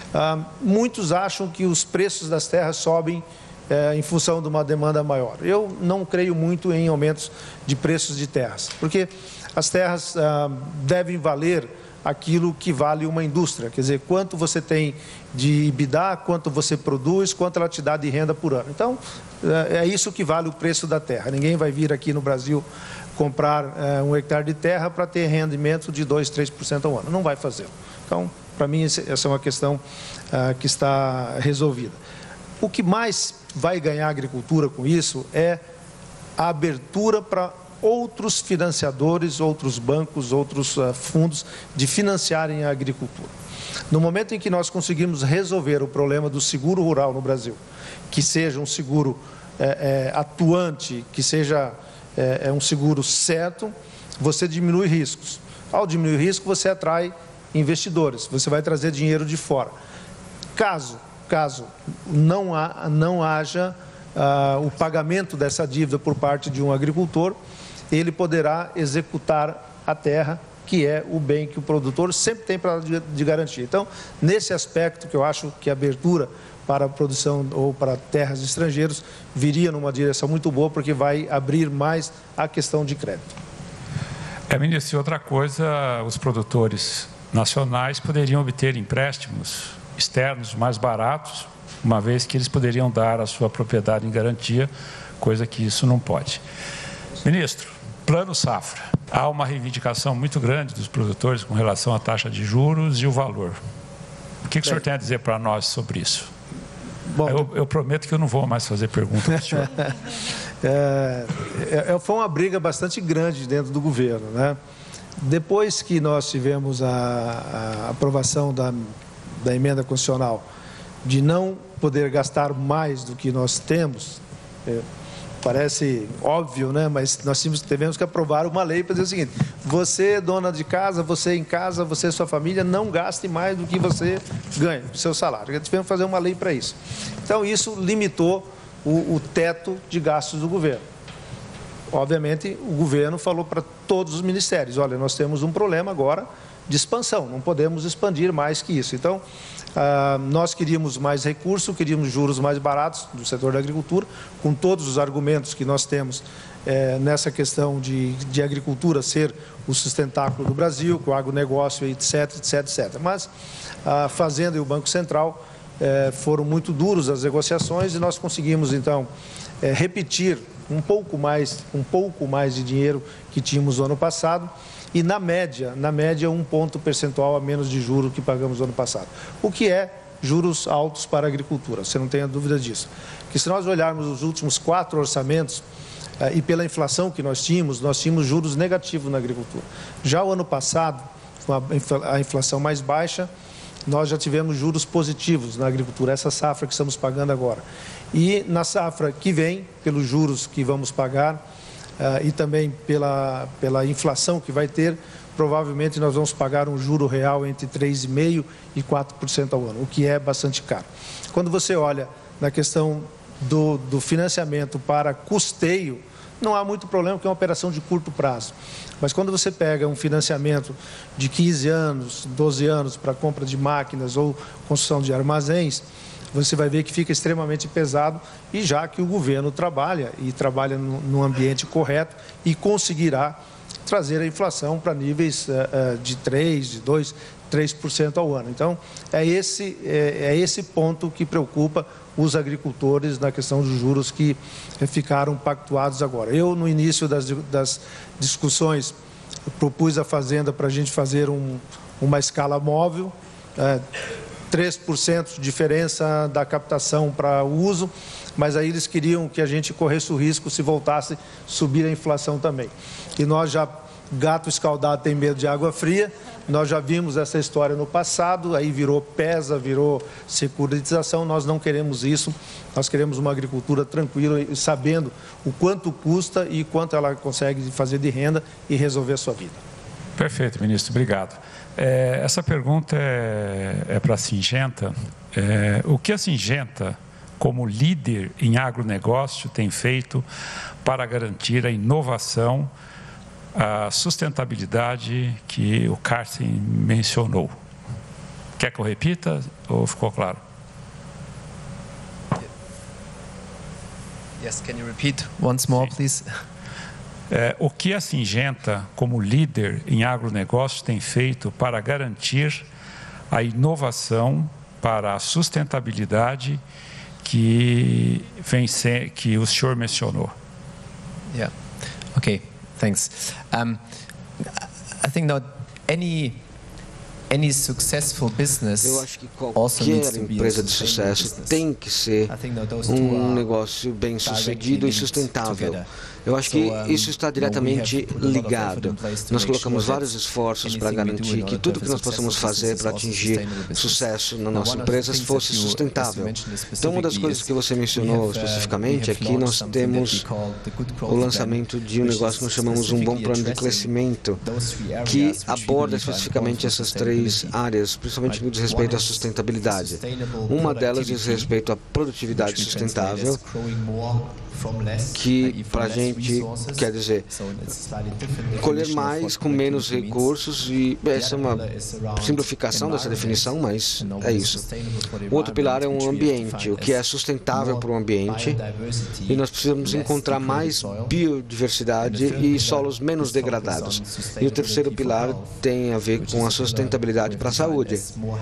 Muitos acham que os preços das terras sobem em função de uma demanda maior. Eu não creio muito em aumentos de preços de terras, porque as terras devem valer aquilo que vale uma indústria, quer dizer, quanto você tem de EBITDA, quanto você produz, quanto ela te dá de renda por ano. Então, é isso que vale o preço da terra. Ninguém vai vir aqui no Brasil comprar 1 hectare de terra para ter rendimento de 2%, 3% ao ano. Não vai fazer. Então, para mim, essa é uma questão que está resolvida. O que mais vai ganhar a agricultura com isso é a abertura para outros financiadores, outros bancos, outros fundos de financiarem a agricultura. No momento em que nós conseguimos resolver o problema do seguro rural no Brasil, que seja um seguro atuante, que seja um seguro certo, você diminui riscos. Ao diminuir risco, você atrai investidores, você vai trazer dinheiro de fora. Caso não haja o pagamento dessa dívida por parte de um agricultor, ele poderá executar a terra que é o bem que o produtor sempre tem para de garantia. Então, nesse aspecto que eu acho que a abertura para a produção ou para terras estrangeiros viria numa direção muito boa, porque vai abrir mais a questão de crédito. Ministro, e outra coisa, os produtores nacionais poderiam obter empréstimos externos mais baratos, uma vez que eles poderiam dar a sua propriedade em garantia, coisa que isso não pode. Ministro, Plano Safra. Há uma reivindicação muito grande dos produtores com relação à taxa de juros e o valor. O que o senhor tem a dizer para nós sobre isso? Bom, eu prometo que eu não vou mais fazer pergunta para o senhor. Foi uma briga bastante grande dentro do governo, né? Depois que nós tivemos a aprovação da emenda constitucional de não poder gastar mais do que nós temos, parece óbvio, né? Mas nós tivemos que aprovar uma lei para dizer o seguinte: você, dona de casa, você em casa, você e sua família, não gaste mais do que você ganha, do seu salário. Tivemos que fazer uma lei para isso. Então, isso limitou o teto de gastos do governo. Obviamente, o governo falou para todos os ministérios: olha, nós temos um problema agora de expansão, não podemos expandir mais que isso. Então, nós queríamos mais recursos, queríamos juros mais baratos do setor da agricultura, com todos os argumentos que nós temos nessa questão de agricultura ser o sustentáculo do Brasil, com o agronegócio, etc, etc, etc. Mas a Fazenda e o Banco Central foram muito duros as negociações e nós conseguimos, então, repetir um pouco mais de dinheiro que tínhamos no ano passado, e na média, 1 ponto percentual a menos de juros que pagamos no ano passado. O que é juros altos para a agricultura, você não tenha dúvida disso. Que se nós olharmos os últimos 4 orçamentos, e pela inflação que nós tínhamos juros negativos na agricultura. Já o ano passado, com a inflação mais baixa, nós já tivemos juros positivos na agricultura, essa safra que estamos pagando agora. E na safra que vem, pelos juros que vamos pagar, e também pela inflação que vai ter, provavelmente nós vamos pagar um juro real entre 3,5% e 4% ao ano, o que é bastante caro. Quando você olha na questão do financiamento para custeio, não há muito problema, porque é uma operação de curto prazo. Mas quando você pega um financiamento de 15 anos, 12 anos para compra de máquinas ou construção de armazéns, você vai ver que fica extremamente pesado, e já que o governo trabalha num ambiente correto e conseguirá trazer a inflação para níveis de 3% ao ano. Então, é esse ponto que preocupa os agricultores na questão dos juros que ficaram pactuados agora. Eu, no início das discussões, propus à Fazenda para a gente fazer uma escala móvel, 3% de diferença da captação para o uso, mas aí eles queriam que a gente corresse o risco se voltasse a subir a inflação também. E nós já, gato escaldado tem medo de água fria, nós já vimos essa história no passado, aí virou PESA, virou securitização, nós não queremos isso, nós queremos uma agricultura tranquila, sabendo o quanto custa e quanto ela consegue fazer de renda e resolver a sua vida. Perfeito, ministro, obrigado. Essa pergunta é para a Syngenta. O que a Syngenta, como líder em agronegócio, tem feito para garantir a inovação, a sustentabilidade que o Carsten mencionou? Quer que eu repita ou ficou claro? Yes, can you repeat once more, please? O que a Syngenta, como líder em agronegócio, tem feito para garantir a inovação para a sustentabilidade que o senhor mencionou? Yeah. Okay. Thanks. I think that any successful business, eu acho que qualquer empresa de sucesso tem que ser um negócio bem sucedido e sustentável. Eu acho que isso está diretamente ligado. Nós colocamos vários esforços para garantir que tudo que nós possamos fazer para atingir sucesso na nossa empresa fosse sustentável. Então, uma das coisas que você mencionou especificamente é que nós temos o lançamento de um negócio que nós chamamos um bom plano de crescimento, que aborda especificamente essas 3 três áreas, principalmente no que diz respeito à sustentabilidade. Uma delas diz respeito à produtividade sustentável, que para a gente quer dizer colher mais com menos recursos, e essa é uma simplificação dessa definição, mas é isso. O outro pilar é um ambiente, o que é sustentável para o ambiente, e nós precisamos encontrar mais biodiversidade e solos menos degradados. E o terceiro pilar tem a ver com a sustentabilidade para a saúde,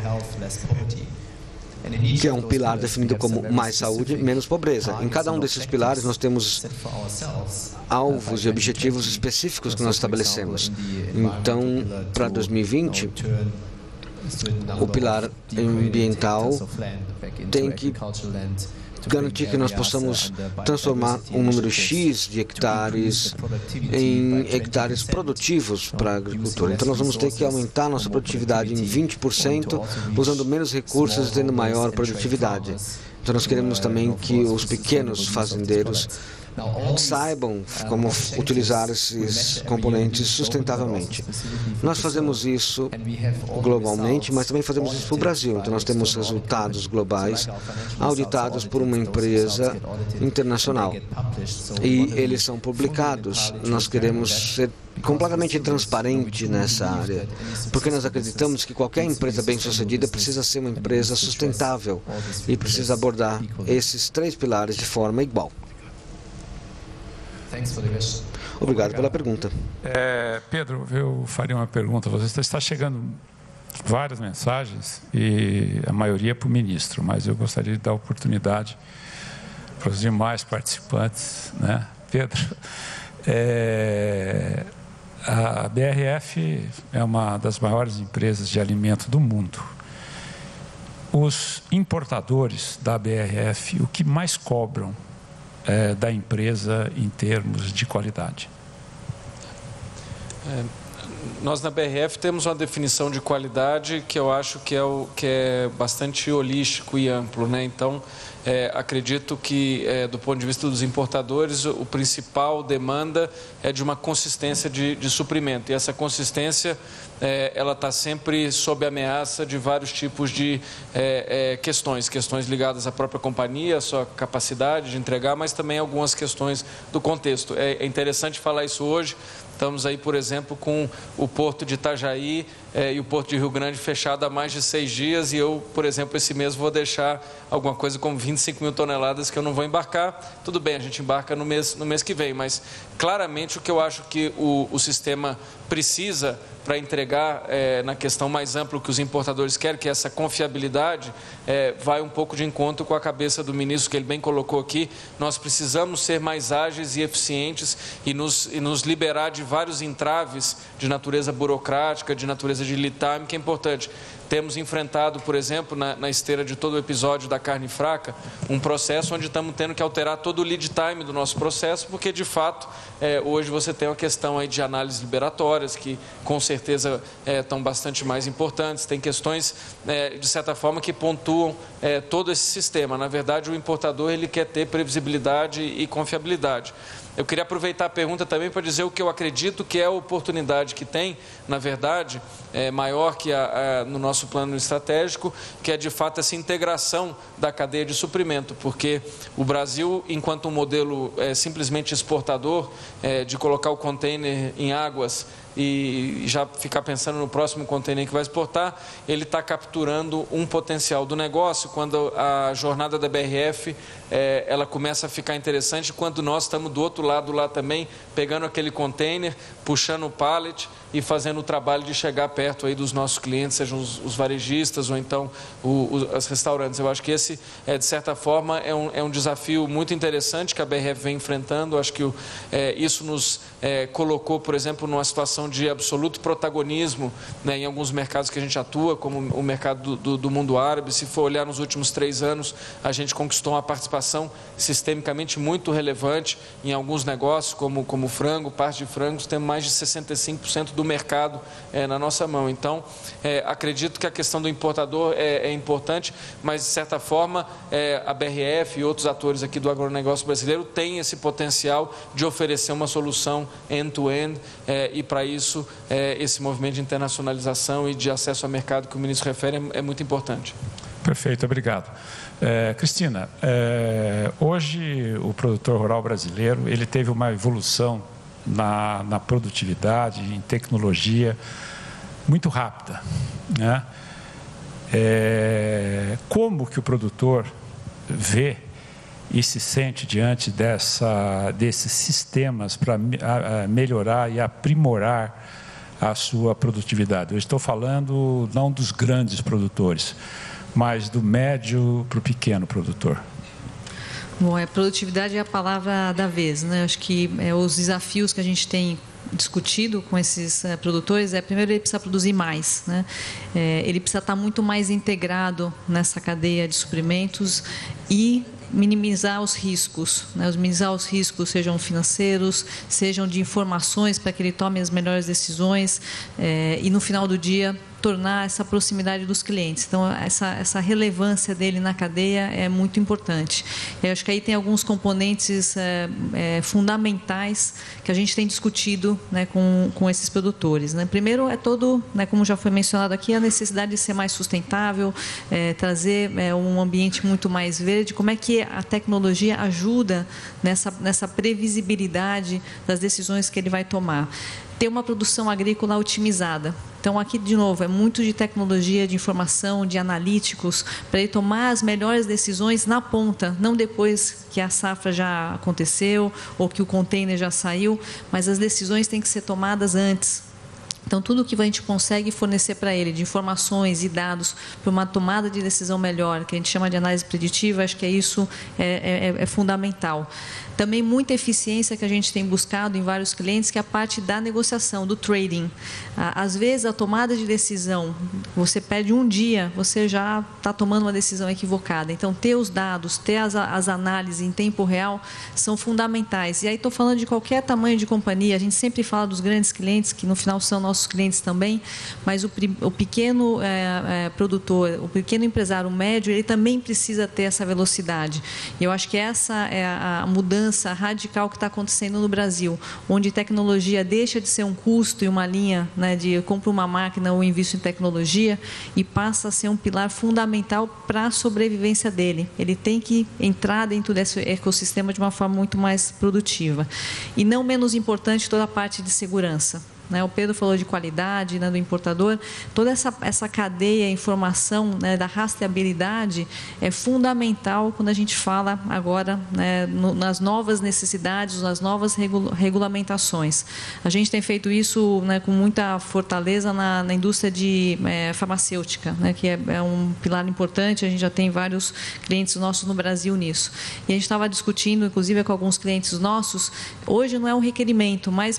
que é um pilar definido como mais saúde, menos pobreza. Em cada um desses pilares nós temos alvos e objetivos específicos que nós estabelecemos. Então, para 2020, o pilar ambiental tem que garantir que nós possamos transformar um número X de hectares em hectares produtivos para a agricultura. Então, nós vamos ter que aumentar nossa produtividade em 20%, usando menos recursos e tendo maior produtividade. Então, nós queremos também que os pequenos fazendeiros saibam como utilizar esses componentes sustentavelmente. Nós fazemos isso globalmente, mas também fazemos isso para o Brasil. Então, nós temos resultados globais auditados por uma empresa internacional. E eles são publicados. Nós queremos ser completamente transparente nessa área, porque nós acreditamos que qualquer empresa bem-sucedida precisa ser uma empresa sustentável e precisa abordar esses três pilares de forma igual. Obrigado pela pergunta. Pedro, eu faria uma pergunta. Você está chegando várias mensagens e a maioria para o ministro, mas eu gostaria de dar oportunidade para os demais participantes, né? Pedro, a BRF é uma das maiores empresas de alimento do mundo. Os importadores da BRF, o que mais cobram da empresa em termos de qualidade? Nós na BRF temos uma definição de qualidade que eu acho que é bastante holístico e amplo, né? Então, acredito que, do ponto de vista dos importadores, o principal demanda é de uma consistência de suprimento. E essa consistência, ela está sempre sob ameaça de vários tipos de questões ligadas à própria companhia, à sua capacidade de entregar, mas também algumas questões do contexto. É interessante falar isso hoje. Estamos aí, por exemplo, com o Porto de Itajaí e o Porto de Rio Grande fechado há mais de 6 dias e eu, por exemplo, esse mês vou deixar alguma coisa como 25 mil toneladas que eu não vou embarcar. Tudo bem, a gente embarca no mês que vem, mas claramente o que eu acho que o sistema precisa para entregar na questão mais ampla que os importadores querem, que é essa confiabilidade, vai um pouco de encontro com a cabeça do ministro, que ele bem colocou aqui. Nós precisamos ser mais ágeis e eficientes e nos liberar de vários entraves de natureza burocrática, de natureza de lead time, que é importante. Temos enfrentado, por exemplo, na esteira de todo o episódio da carne fraca, um processo onde estamos tendo que alterar todo o lead time do nosso processo, porque, de fato, hoje você tem uma questão aí de análises liberatórias, que, com certeza, estão bastante mais importantes. Tem questões, de certa forma, que pontuam todo esse sistema. Na verdade, o importador ele quer ter previsibilidade e confiabilidade. Eu queria aproveitar a pergunta também para dizer o que eu acredito que é a oportunidade que tem, na verdade, maior que no nosso plano estratégico, que é de fato essa integração da cadeia de suprimento, porque o Brasil, enquanto um modelo simplesmente exportador, de colocar o container em águas e já ficar pensando no próximo container que vai exportar, ele está capturando um potencial do negócio quando a jornada da BRF ela começa a ficar interessante, quando nós estamos do outro lado lá também, pegando aquele container, puxando o pallet e fazendo o trabalho de chegar perto aí dos nossos clientes, sejam os varejistas ou então os restaurantes. Eu acho que esse, de certa forma, é um desafio muito interessante que a BRF vem enfrentando. Eu acho que isso nos colocou, por exemplo, numa situação de absoluto protagonismo, né, em alguns mercados que a gente atua, como o mercado do mundo árabe. Se for olhar nos últimos 3 anos, a gente conquistou uma participação sistemicamente muito relevante em alguns negócios, como frango, parte de frangos, temos mais de 65% do mercado na nossa mão. Então, acredito que a questão do importador é importante, mas, de certa forma, a BRF e outros atores aqui do agronegócio brasileiro têm esse potencial de oferecer uma solução end-to-end e, para isso, isso, esse movimento de internacionalização e de acesso ao mercado que o ministro refere é muito importante. Perfeito, obrigado. Cristina, hoje o produtor rural brasileiro ele teve uma evolução na produtividade, em tecnologia, muito rápida, né? Como que o produtor vê e se sente diante desses sistemas para melhorar e aprimorar a sua produtividade? Eu estou falando não dos grandes produtores, mas do médio para o pequeno produtor. Bom, produtividade é a palavra da vez, né? Acho que os desafios que a gente tem discutido com esses produtores primeiro, ele precisa produzir mais, né? Ele precisa estar muito mais integrado nessa cadeia de suprimentos e minimizar os riscos, né? Minimizar os riscos, sejam financeiros, sejam de informações, para que ele tome as melhores decisões e no final do dia tornar essa proximidade dos clientes. Então, essa relevância dele na cadeia é muito importante. Eu acho que aí tem alguns componentes fundamentais que a gente tem discutido, né, com esses produtores, né? Primeiro todo, né, como já foi mencionado aqui, a necessidade de ser mais sustentável, trazer um ambiente muito mais verde. Como é que a tecnologia ajuda nessa previsibilidade das decisões que ele vai tomar? Ter uma produção agrícola otimizada. Então, aqui, de novo, é muito de tecnologia, de informação, de analíticos, para ele tomar as melhores decisões na ponta, não depois que a safra já aconteceu ou que o container já saiu, mas as decisões têm que ser tomadas antes. Então, tudo que a gente consegue fornecer para ele de informações e dados para uma tomada de decisão melhor, que a gente chama de análise preditiva, acho que isso é fundamental. Também muita eficiência que a gente tem buscado em vários clientes, que é a parte da negociação, do trading. Às vezes, a tomada de decisão, você perde um dia, você já está tomando uma decisão equivocada. Então, ter os dados, ter as análises em tempo real são fundamentais. E aí estou falando de qualquer tamanho de companhia, a gente sempre fala dos grandes clientes, que no final são nossos clientes também, mas o pequeno produtor, o pequeno empresário, o médio, ele também precisa ter essa velocidade. E eu acho que essa é a mudança radical que está acontecendo no Brasil, onde tecnologia deixa de ser um custo e uma linha, né, de eu compro uma máquina ou invisto em tecnologia, e passa a ser um pilar fundamental para a sobrevivência dele. Ele tem que entrar dentro desse ecossistema de uma forma muito mais produtiva. E não menos importante, toda a parte de segurança. O Pedro falou de qualidade, né, do importador. Toda essa cadeia, informação, né, da rastreabilidade é fundamental quando a gente fala agora, né, nas novas necessidades, nas novas regulamentações. A gente tem feito isso, né, com muita fortaleza na indústria farmacêutica, né, que é um pilar importante. A gente já tem vários clientes nossos no Brasil nisso. E a gente estava discutindo, inclusive, com alguns clientes nossos. Hoje não é um requerimento, mas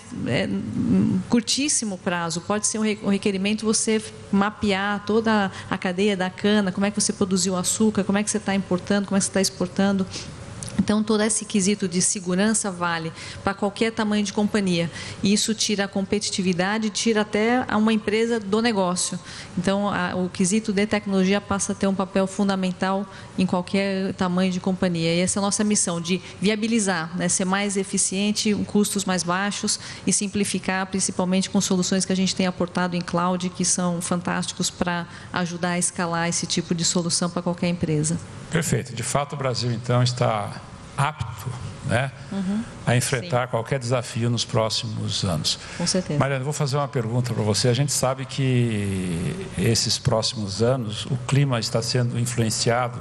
curtíssimo prazo, pode ser um requerimento você mapear toda a cadeia da cana, como é que você produziu o açúcar, como é que você está importando, como é que você está exportando. Então, todo esse quesito de segurança vale para qualquer tamanho de companhia. E isso tira a competitividade, tira até uma empresa do negócio. Então, o quesito de tecnologia passa a ter um papel fundamental em qualquer tamanho de companhia. E essa é a nossa missão, de viabilizar, né, ser mais eficiente, custos mais baixos e simplificar, principalmente com soluções que a gente tem aportado em cloud, que são fantásticos para ajudar a escalar esse tipo de solução para qualquer empresa. Perfeito. De fato, o Brasil, então, está apto, né, a enfrentar Sim. qualquer desafio nos próximos anos. Com certeza. Mariana, eu vou fazer uma pergunta para você. A gente sabe que esses próximos anos o clima está sendo influenciado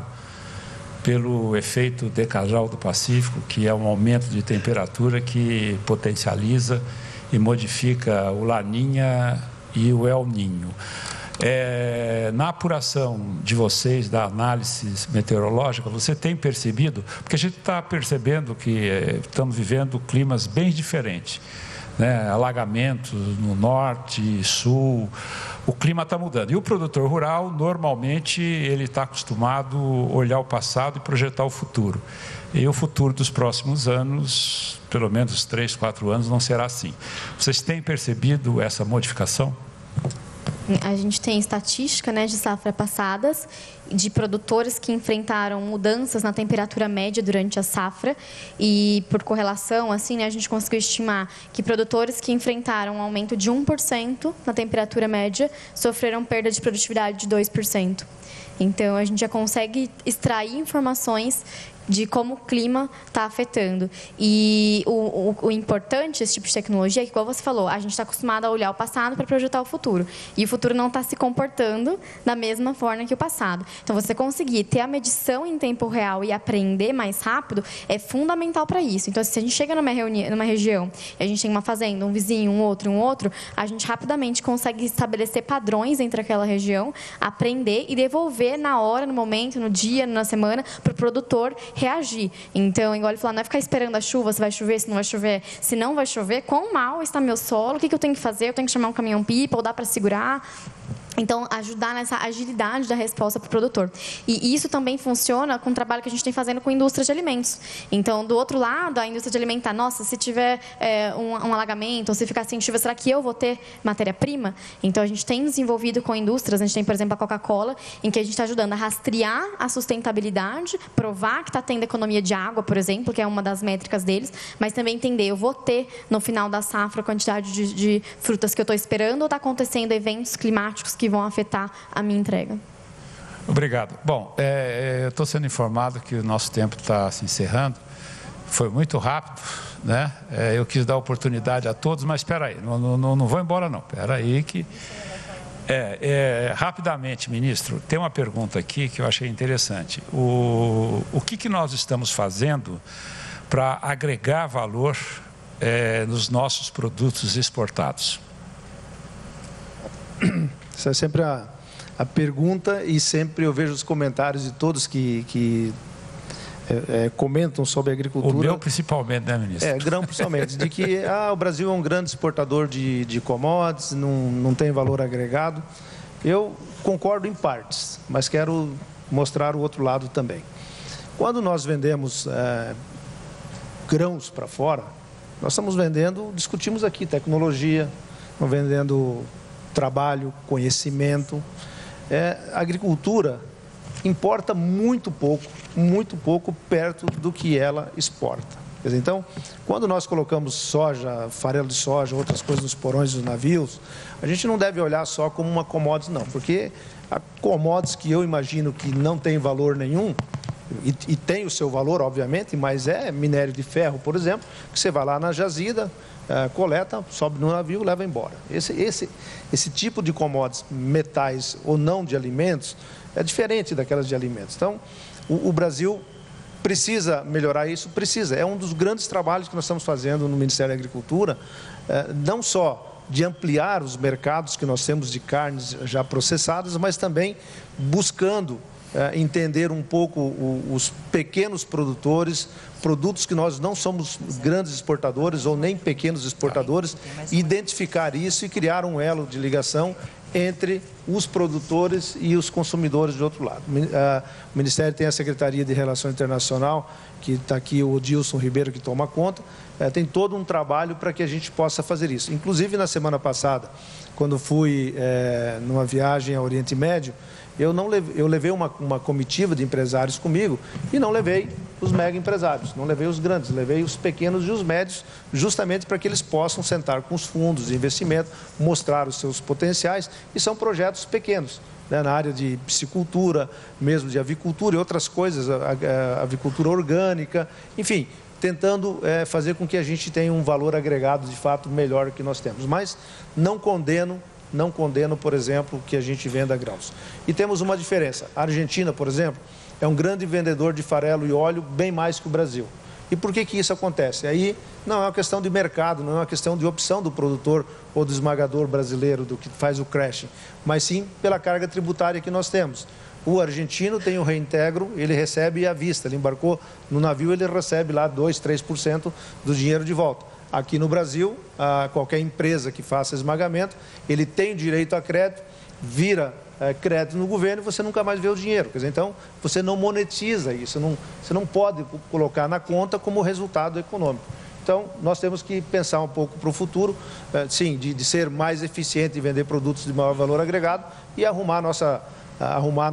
pelo efeito decajal do Pacífico, que é um aumento de temperatura que potencializa e modifica o Laninha e o El Niño. Na apuração de vocês, da análise meteorológica, você tem percebido, porque a gente está percebendo que estamos vivendo climas bem diferentes, né? Alagamentos no norte e sul, o clima está mudando. E o produtor rural, normalmente, ele está acostumado a olhar o passado e projetar o futuro. E o futuro dos próximos anos, pelo menos 3, 4 anos, não será assim. Vocês têm percebido essa modificação? A gente tem estatística, né, de safra passadas, de produtores que enfrentaram mudanças na temperatura média durante a safra e, por correlação, assim, né, a gente conseguiu estimar que produtores que enfrentaram um aumento de 1% na temperatura média sofreram perda de produtividade de 2%. Então, a gente já consegue extrair informações de como o clima está afetando. E o importante desse tipo de tecnologia é que, igual você falou, a gente está acostumado a olhar o passado para projetar o futuro. E o futuro não está se comportando da mesma forma que o passado. Então, você conseguir ter a medição em tempo real e aprender mais rápido é fundamental para isso. Então, se a gente chega numa região e a gente tem uma fazenda, um vizinho, um outro, a gente rapidamente consegue estabelecer padrões entre aquela região, aprender e devolver na hora, no momento, no dia, na semana, para o produtor reagir. Então, igual ele falou, não é ficar esperando a chuva, se vai chover, se não vai chover. Se não vai chover, quão mal está meu solo, o que eu tenho que fazer? Eu tenho que chamar um caminhão-pipa ou dá para segurar? Então, ajudar nessa agilidade da resposta para o produtor. E isso também funciona com o trabalho que a gente tem fazendo com a indústria de alimentos. Então, do outro lado, a indústria de alimentar, nossa, se tiver um alagamento, ou se ficar sem chuva, será que eu vou ter matéria-prima? Então, a gente tem desenvolvido com indústrias, a gente tem, por exemplo, a Coca-Cola, em que a gente está ajudando a rastrear a sustentabilidade, provar que está tendo economia de água, por exemplo, que é uma das métricas deles, mas também entender, eu vou ter, no final da safra, a quantidade de frutas que eu estou esperando, ou está acontecendo eventos climáticos que vão afetar a minha entrega. Obrigado. Bom, eu estou sendo informado que o nosso tempo está se encerrando. Foi muito rápido, né? Eu quis dar oportunidade a todos, mas espera aí, não vou embora não. Espera aí que... rapidamente, ministro, tem uma pergunta aqui que eu achei interessante. O que nós estamos fazendo para agregar valor nos nossos produtos exportados? Essa é sempre a pergunta e sempre eu vejo os comentários de todos que comentam sobre a agricultura. O meu principalmente, né, ministro? Grão principalmente, de que o Brasil é um grande exportador de commodities, não tem valor agregado. Eu concordo em partes, mas quero mostrar o outro lado também. Quando nós vendemos grãos para fora, nós estamos vendendo, discutimos aqui, tecnologia, estamos vendendo trabalho, conhecimento. A agricultura importa muito pouco perto do que ela exporta. Quer dizer, então, quando nós colocamos soja, farelo de soja, outras coisas nos porões dos navios, a gente não deve olhar só como uma commodity, não, porque há commodities que eu imagino que não tem valor nenhum, e tem o seu valor, obviamente, mas é minério de ferro, por exemplo, que você vai lá na jazida, coleta, sobe no navio, leva embora. Esse tipo de commodities, metais ou não de alimentos, é diferente daquelas de alimentos. Então, o Brasil precisa melhorar isso? Precisa. É um dos grandes trabalhos que nós estamos fazendo no Ministério da Agricultura, não só de ampliar os mercados que nós temos de carnes já processadas, mas também buscando entender um pouco os pequenos produtores, produtos que nós não somos grandes exportadores ou nem pequenos exportadores, identificar isso e criar um elo de ligação entre os produtores e os consumidores do outro lado. O Ministério tem a Secretaria de Relações Internacional, que está aqui o Odilson Ribeiro que toma conta, tem todo um trabalho para que a gente possa fazer isso. Inclusive, na semana passada, quando fui numa viagem ao Oriente Médio, eu levei uma comitiva de empresários comigo e não levei os mega empresários, não levei os grandes, levei os pequenos e os médios, justamente para que eles possam sentar com os fundos de investimento, mostrar os seus potenciais, e são projetos pequenos, né, na área de piscicultura, mesmo de avicultura e outras coisas, avicultura orgânica, enfim, tentando fazer com que a gente tenha um valor agregado de fato melhor que nós temos. Mas não condeno, por exemplo, que a gente venda grãos. E temos uma diferença. A Argentina, por exemplo, é um grande vendedor de farelo e óleo, bem mais que o Brasil. E por que isso acontece? Aí não é uma questão de mercado, não é uma questão de opção do produtor ou do esmagador brasileiro, do que faz o crushing, mas sim pela carga tributária que nós temos. O argentino tem o reintegro, ele recebe à vista, ele embarcou no navio, ele recebe lá 2%, 3% do dinheiro de volta. Aqui no Brasil, qualquer empresa que faça esmagamento, ele tem direito a crédito, vira crédito no governo e você nunca mais vê o dinheiro. Quer dizer, então, você não monetiza isso, você não pode colocar na conta como resultado econômico. Então, nós temos que pensar um pouco para o futuro, sim, de ser mais eficiente e vender produtos de maior valor agregado e arrumar a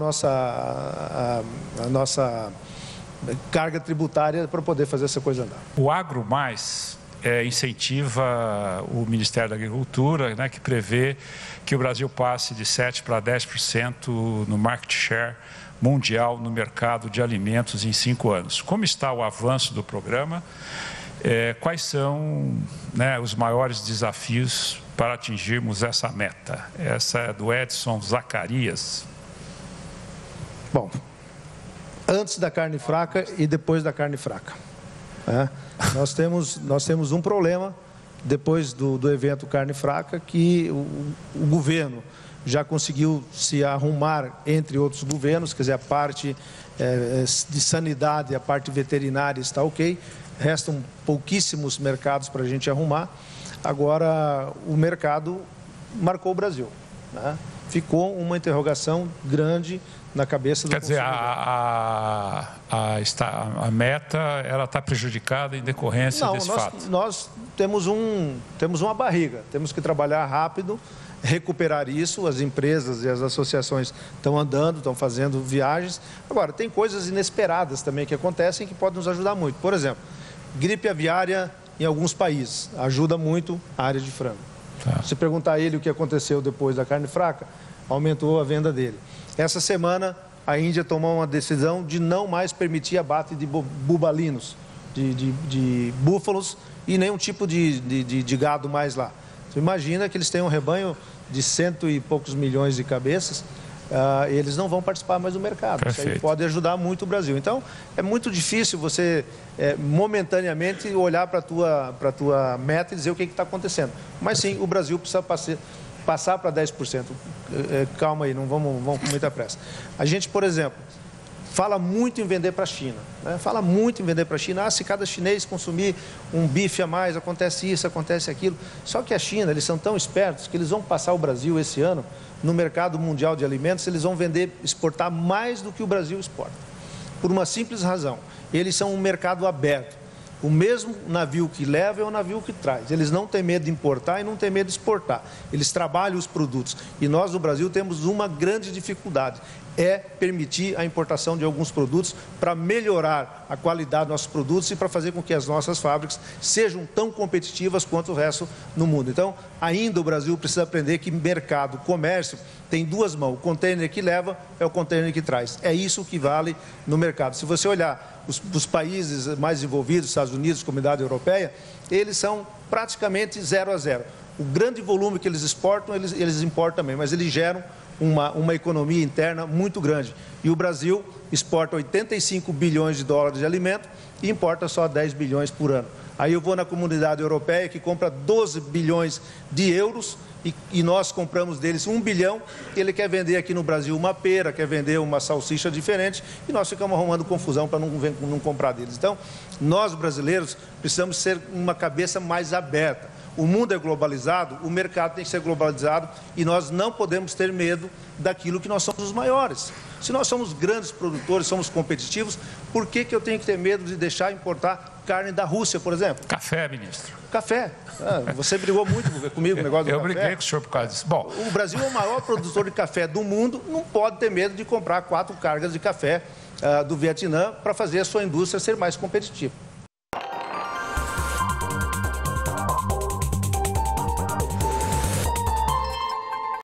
nossa carga tributária para poder fazer essa coisa andar. O Agro Mais incentiva o Ministério da Agricultura, né, que prevê que o Brasil passe de 7% para 10% no market share mundial no mercado de alimentos em 5 anos. Como está o avanço do programa? Quais são, né, os maiores desafios para atingirmos essa meta? Essa é do Edson Zacarias. Bom, antes da carne fraca e depois da carne fraca. Nós temos um problema depois do evento carne fraca, que o governo já conseguiu se arrumar entre outros governos, quer dizer, a parte de sanidade, a parte veterinária está ok, restam pouquíssimos mercados para a gente arrumar. Agora, o mercado marcou o Brasil, né? Ficou uma interrogação grande na cabeça do consumidor. Quer dizer, a meta ela está prejudicada em decorrência desse fato? Nós temos uma barriga, temos que trabalhar rápido, recuperar isso. As empresas e as associações estão andando, estão fazendo viagens. Agora, tem coisas inesperadas também que acontecem que podem nos ajudar muito. Por exemplo, gripe aviária em alguns países ajuda muito a área de frango. Tá. Se perguntar a ele o que aconteceu depois da carne fraca, aumentou a venda dele. Essa semana, a Índia tomou uma decisão de não mais permitir abate de bubalinos, de búfalos e nenhum tipo de gado mais lá. Você imagina que eles têm um rebanho de 100 e poucos milhões de cabeças, eles não vão participar mais do mercado. Perfeito. Isso aí pode ajudar muito o Brasil. Então, é muito difícil você, momentaneamente, olhar para a tua meta e dizer o que está acontecendo. Mas sim, o Brasil precisa passar para 10%. Calma aí, não vamos com muita pressa. A gente, por exemplo, fala muito em vender para a China, né? Fala muito em vender para a China. Se cada chinês consumir um bife a mais, acontece isso, acontece aquilo. Só que a China, eles são tão espertos que eles vão passar o Brasil esse ano no mercado mundial de alimentos, eles vão exportar mais do que o Brasil exporta. Por uma simples razão, eles são um mercado aberto. O mesmo navio que leva é o navio que traz. Eles não têm medo de importar e não têm medo de exportar. Eles trabalham os produtos. E nós, no Brasil, temos uma grande dificuldade. É permitir a importação de alguns produtos para melhorar a qualidade dos nossos produtos e para fazer com que as nossas fábricas sejam tão competitivas quanto o resto no mundo. Então, ainda o Brasil precisa aprender que mercado, comércio, tem duas mãos. O container que leva é o container que traz. É isso que vale no mercado. Se você olhar os países mais envolvidos, Estados Unidos, Comunidade Europeia, eles são praticamente 0 a 0. O grande volume que eles exportam, eles importam também, mas eles geram uma economia interna muito grande. E o Brasil exporta 85 bilhões de dólares de alimento e importa só 10 bilhões por ano. Aí eu vou na Comunidade Europeia, que compra 12 bilhões de euros, e nós compramos deles 1 bilhão, e ele quer vender aqui no Brasil uma pera, quer vender uma salsicha diferente, e nós ficamos arrumando confusão para não comprar deles. Então, nós brasileiros precisamos ser uma cabeça mais aberta. O mundo é globalizado, o mercado tem que ser globalizado e nós não podemos ter medo daquilo que nós somos os maiores. Se nós somos grandes produtores, somos competitivos, por que eu tenho que ter medo de deixar importar carne da Rússia, por exemplo? Café, ministro. Café. Você brigou muito comigo no negócio do café. Eu briguei com o senhor por causa disso. Bom, o Brasil é o maior produtor de café do mundo, não pode ter medo de comprar 4 cargas de café do Vietnã para fazer a sua indústria ser mais competitiva.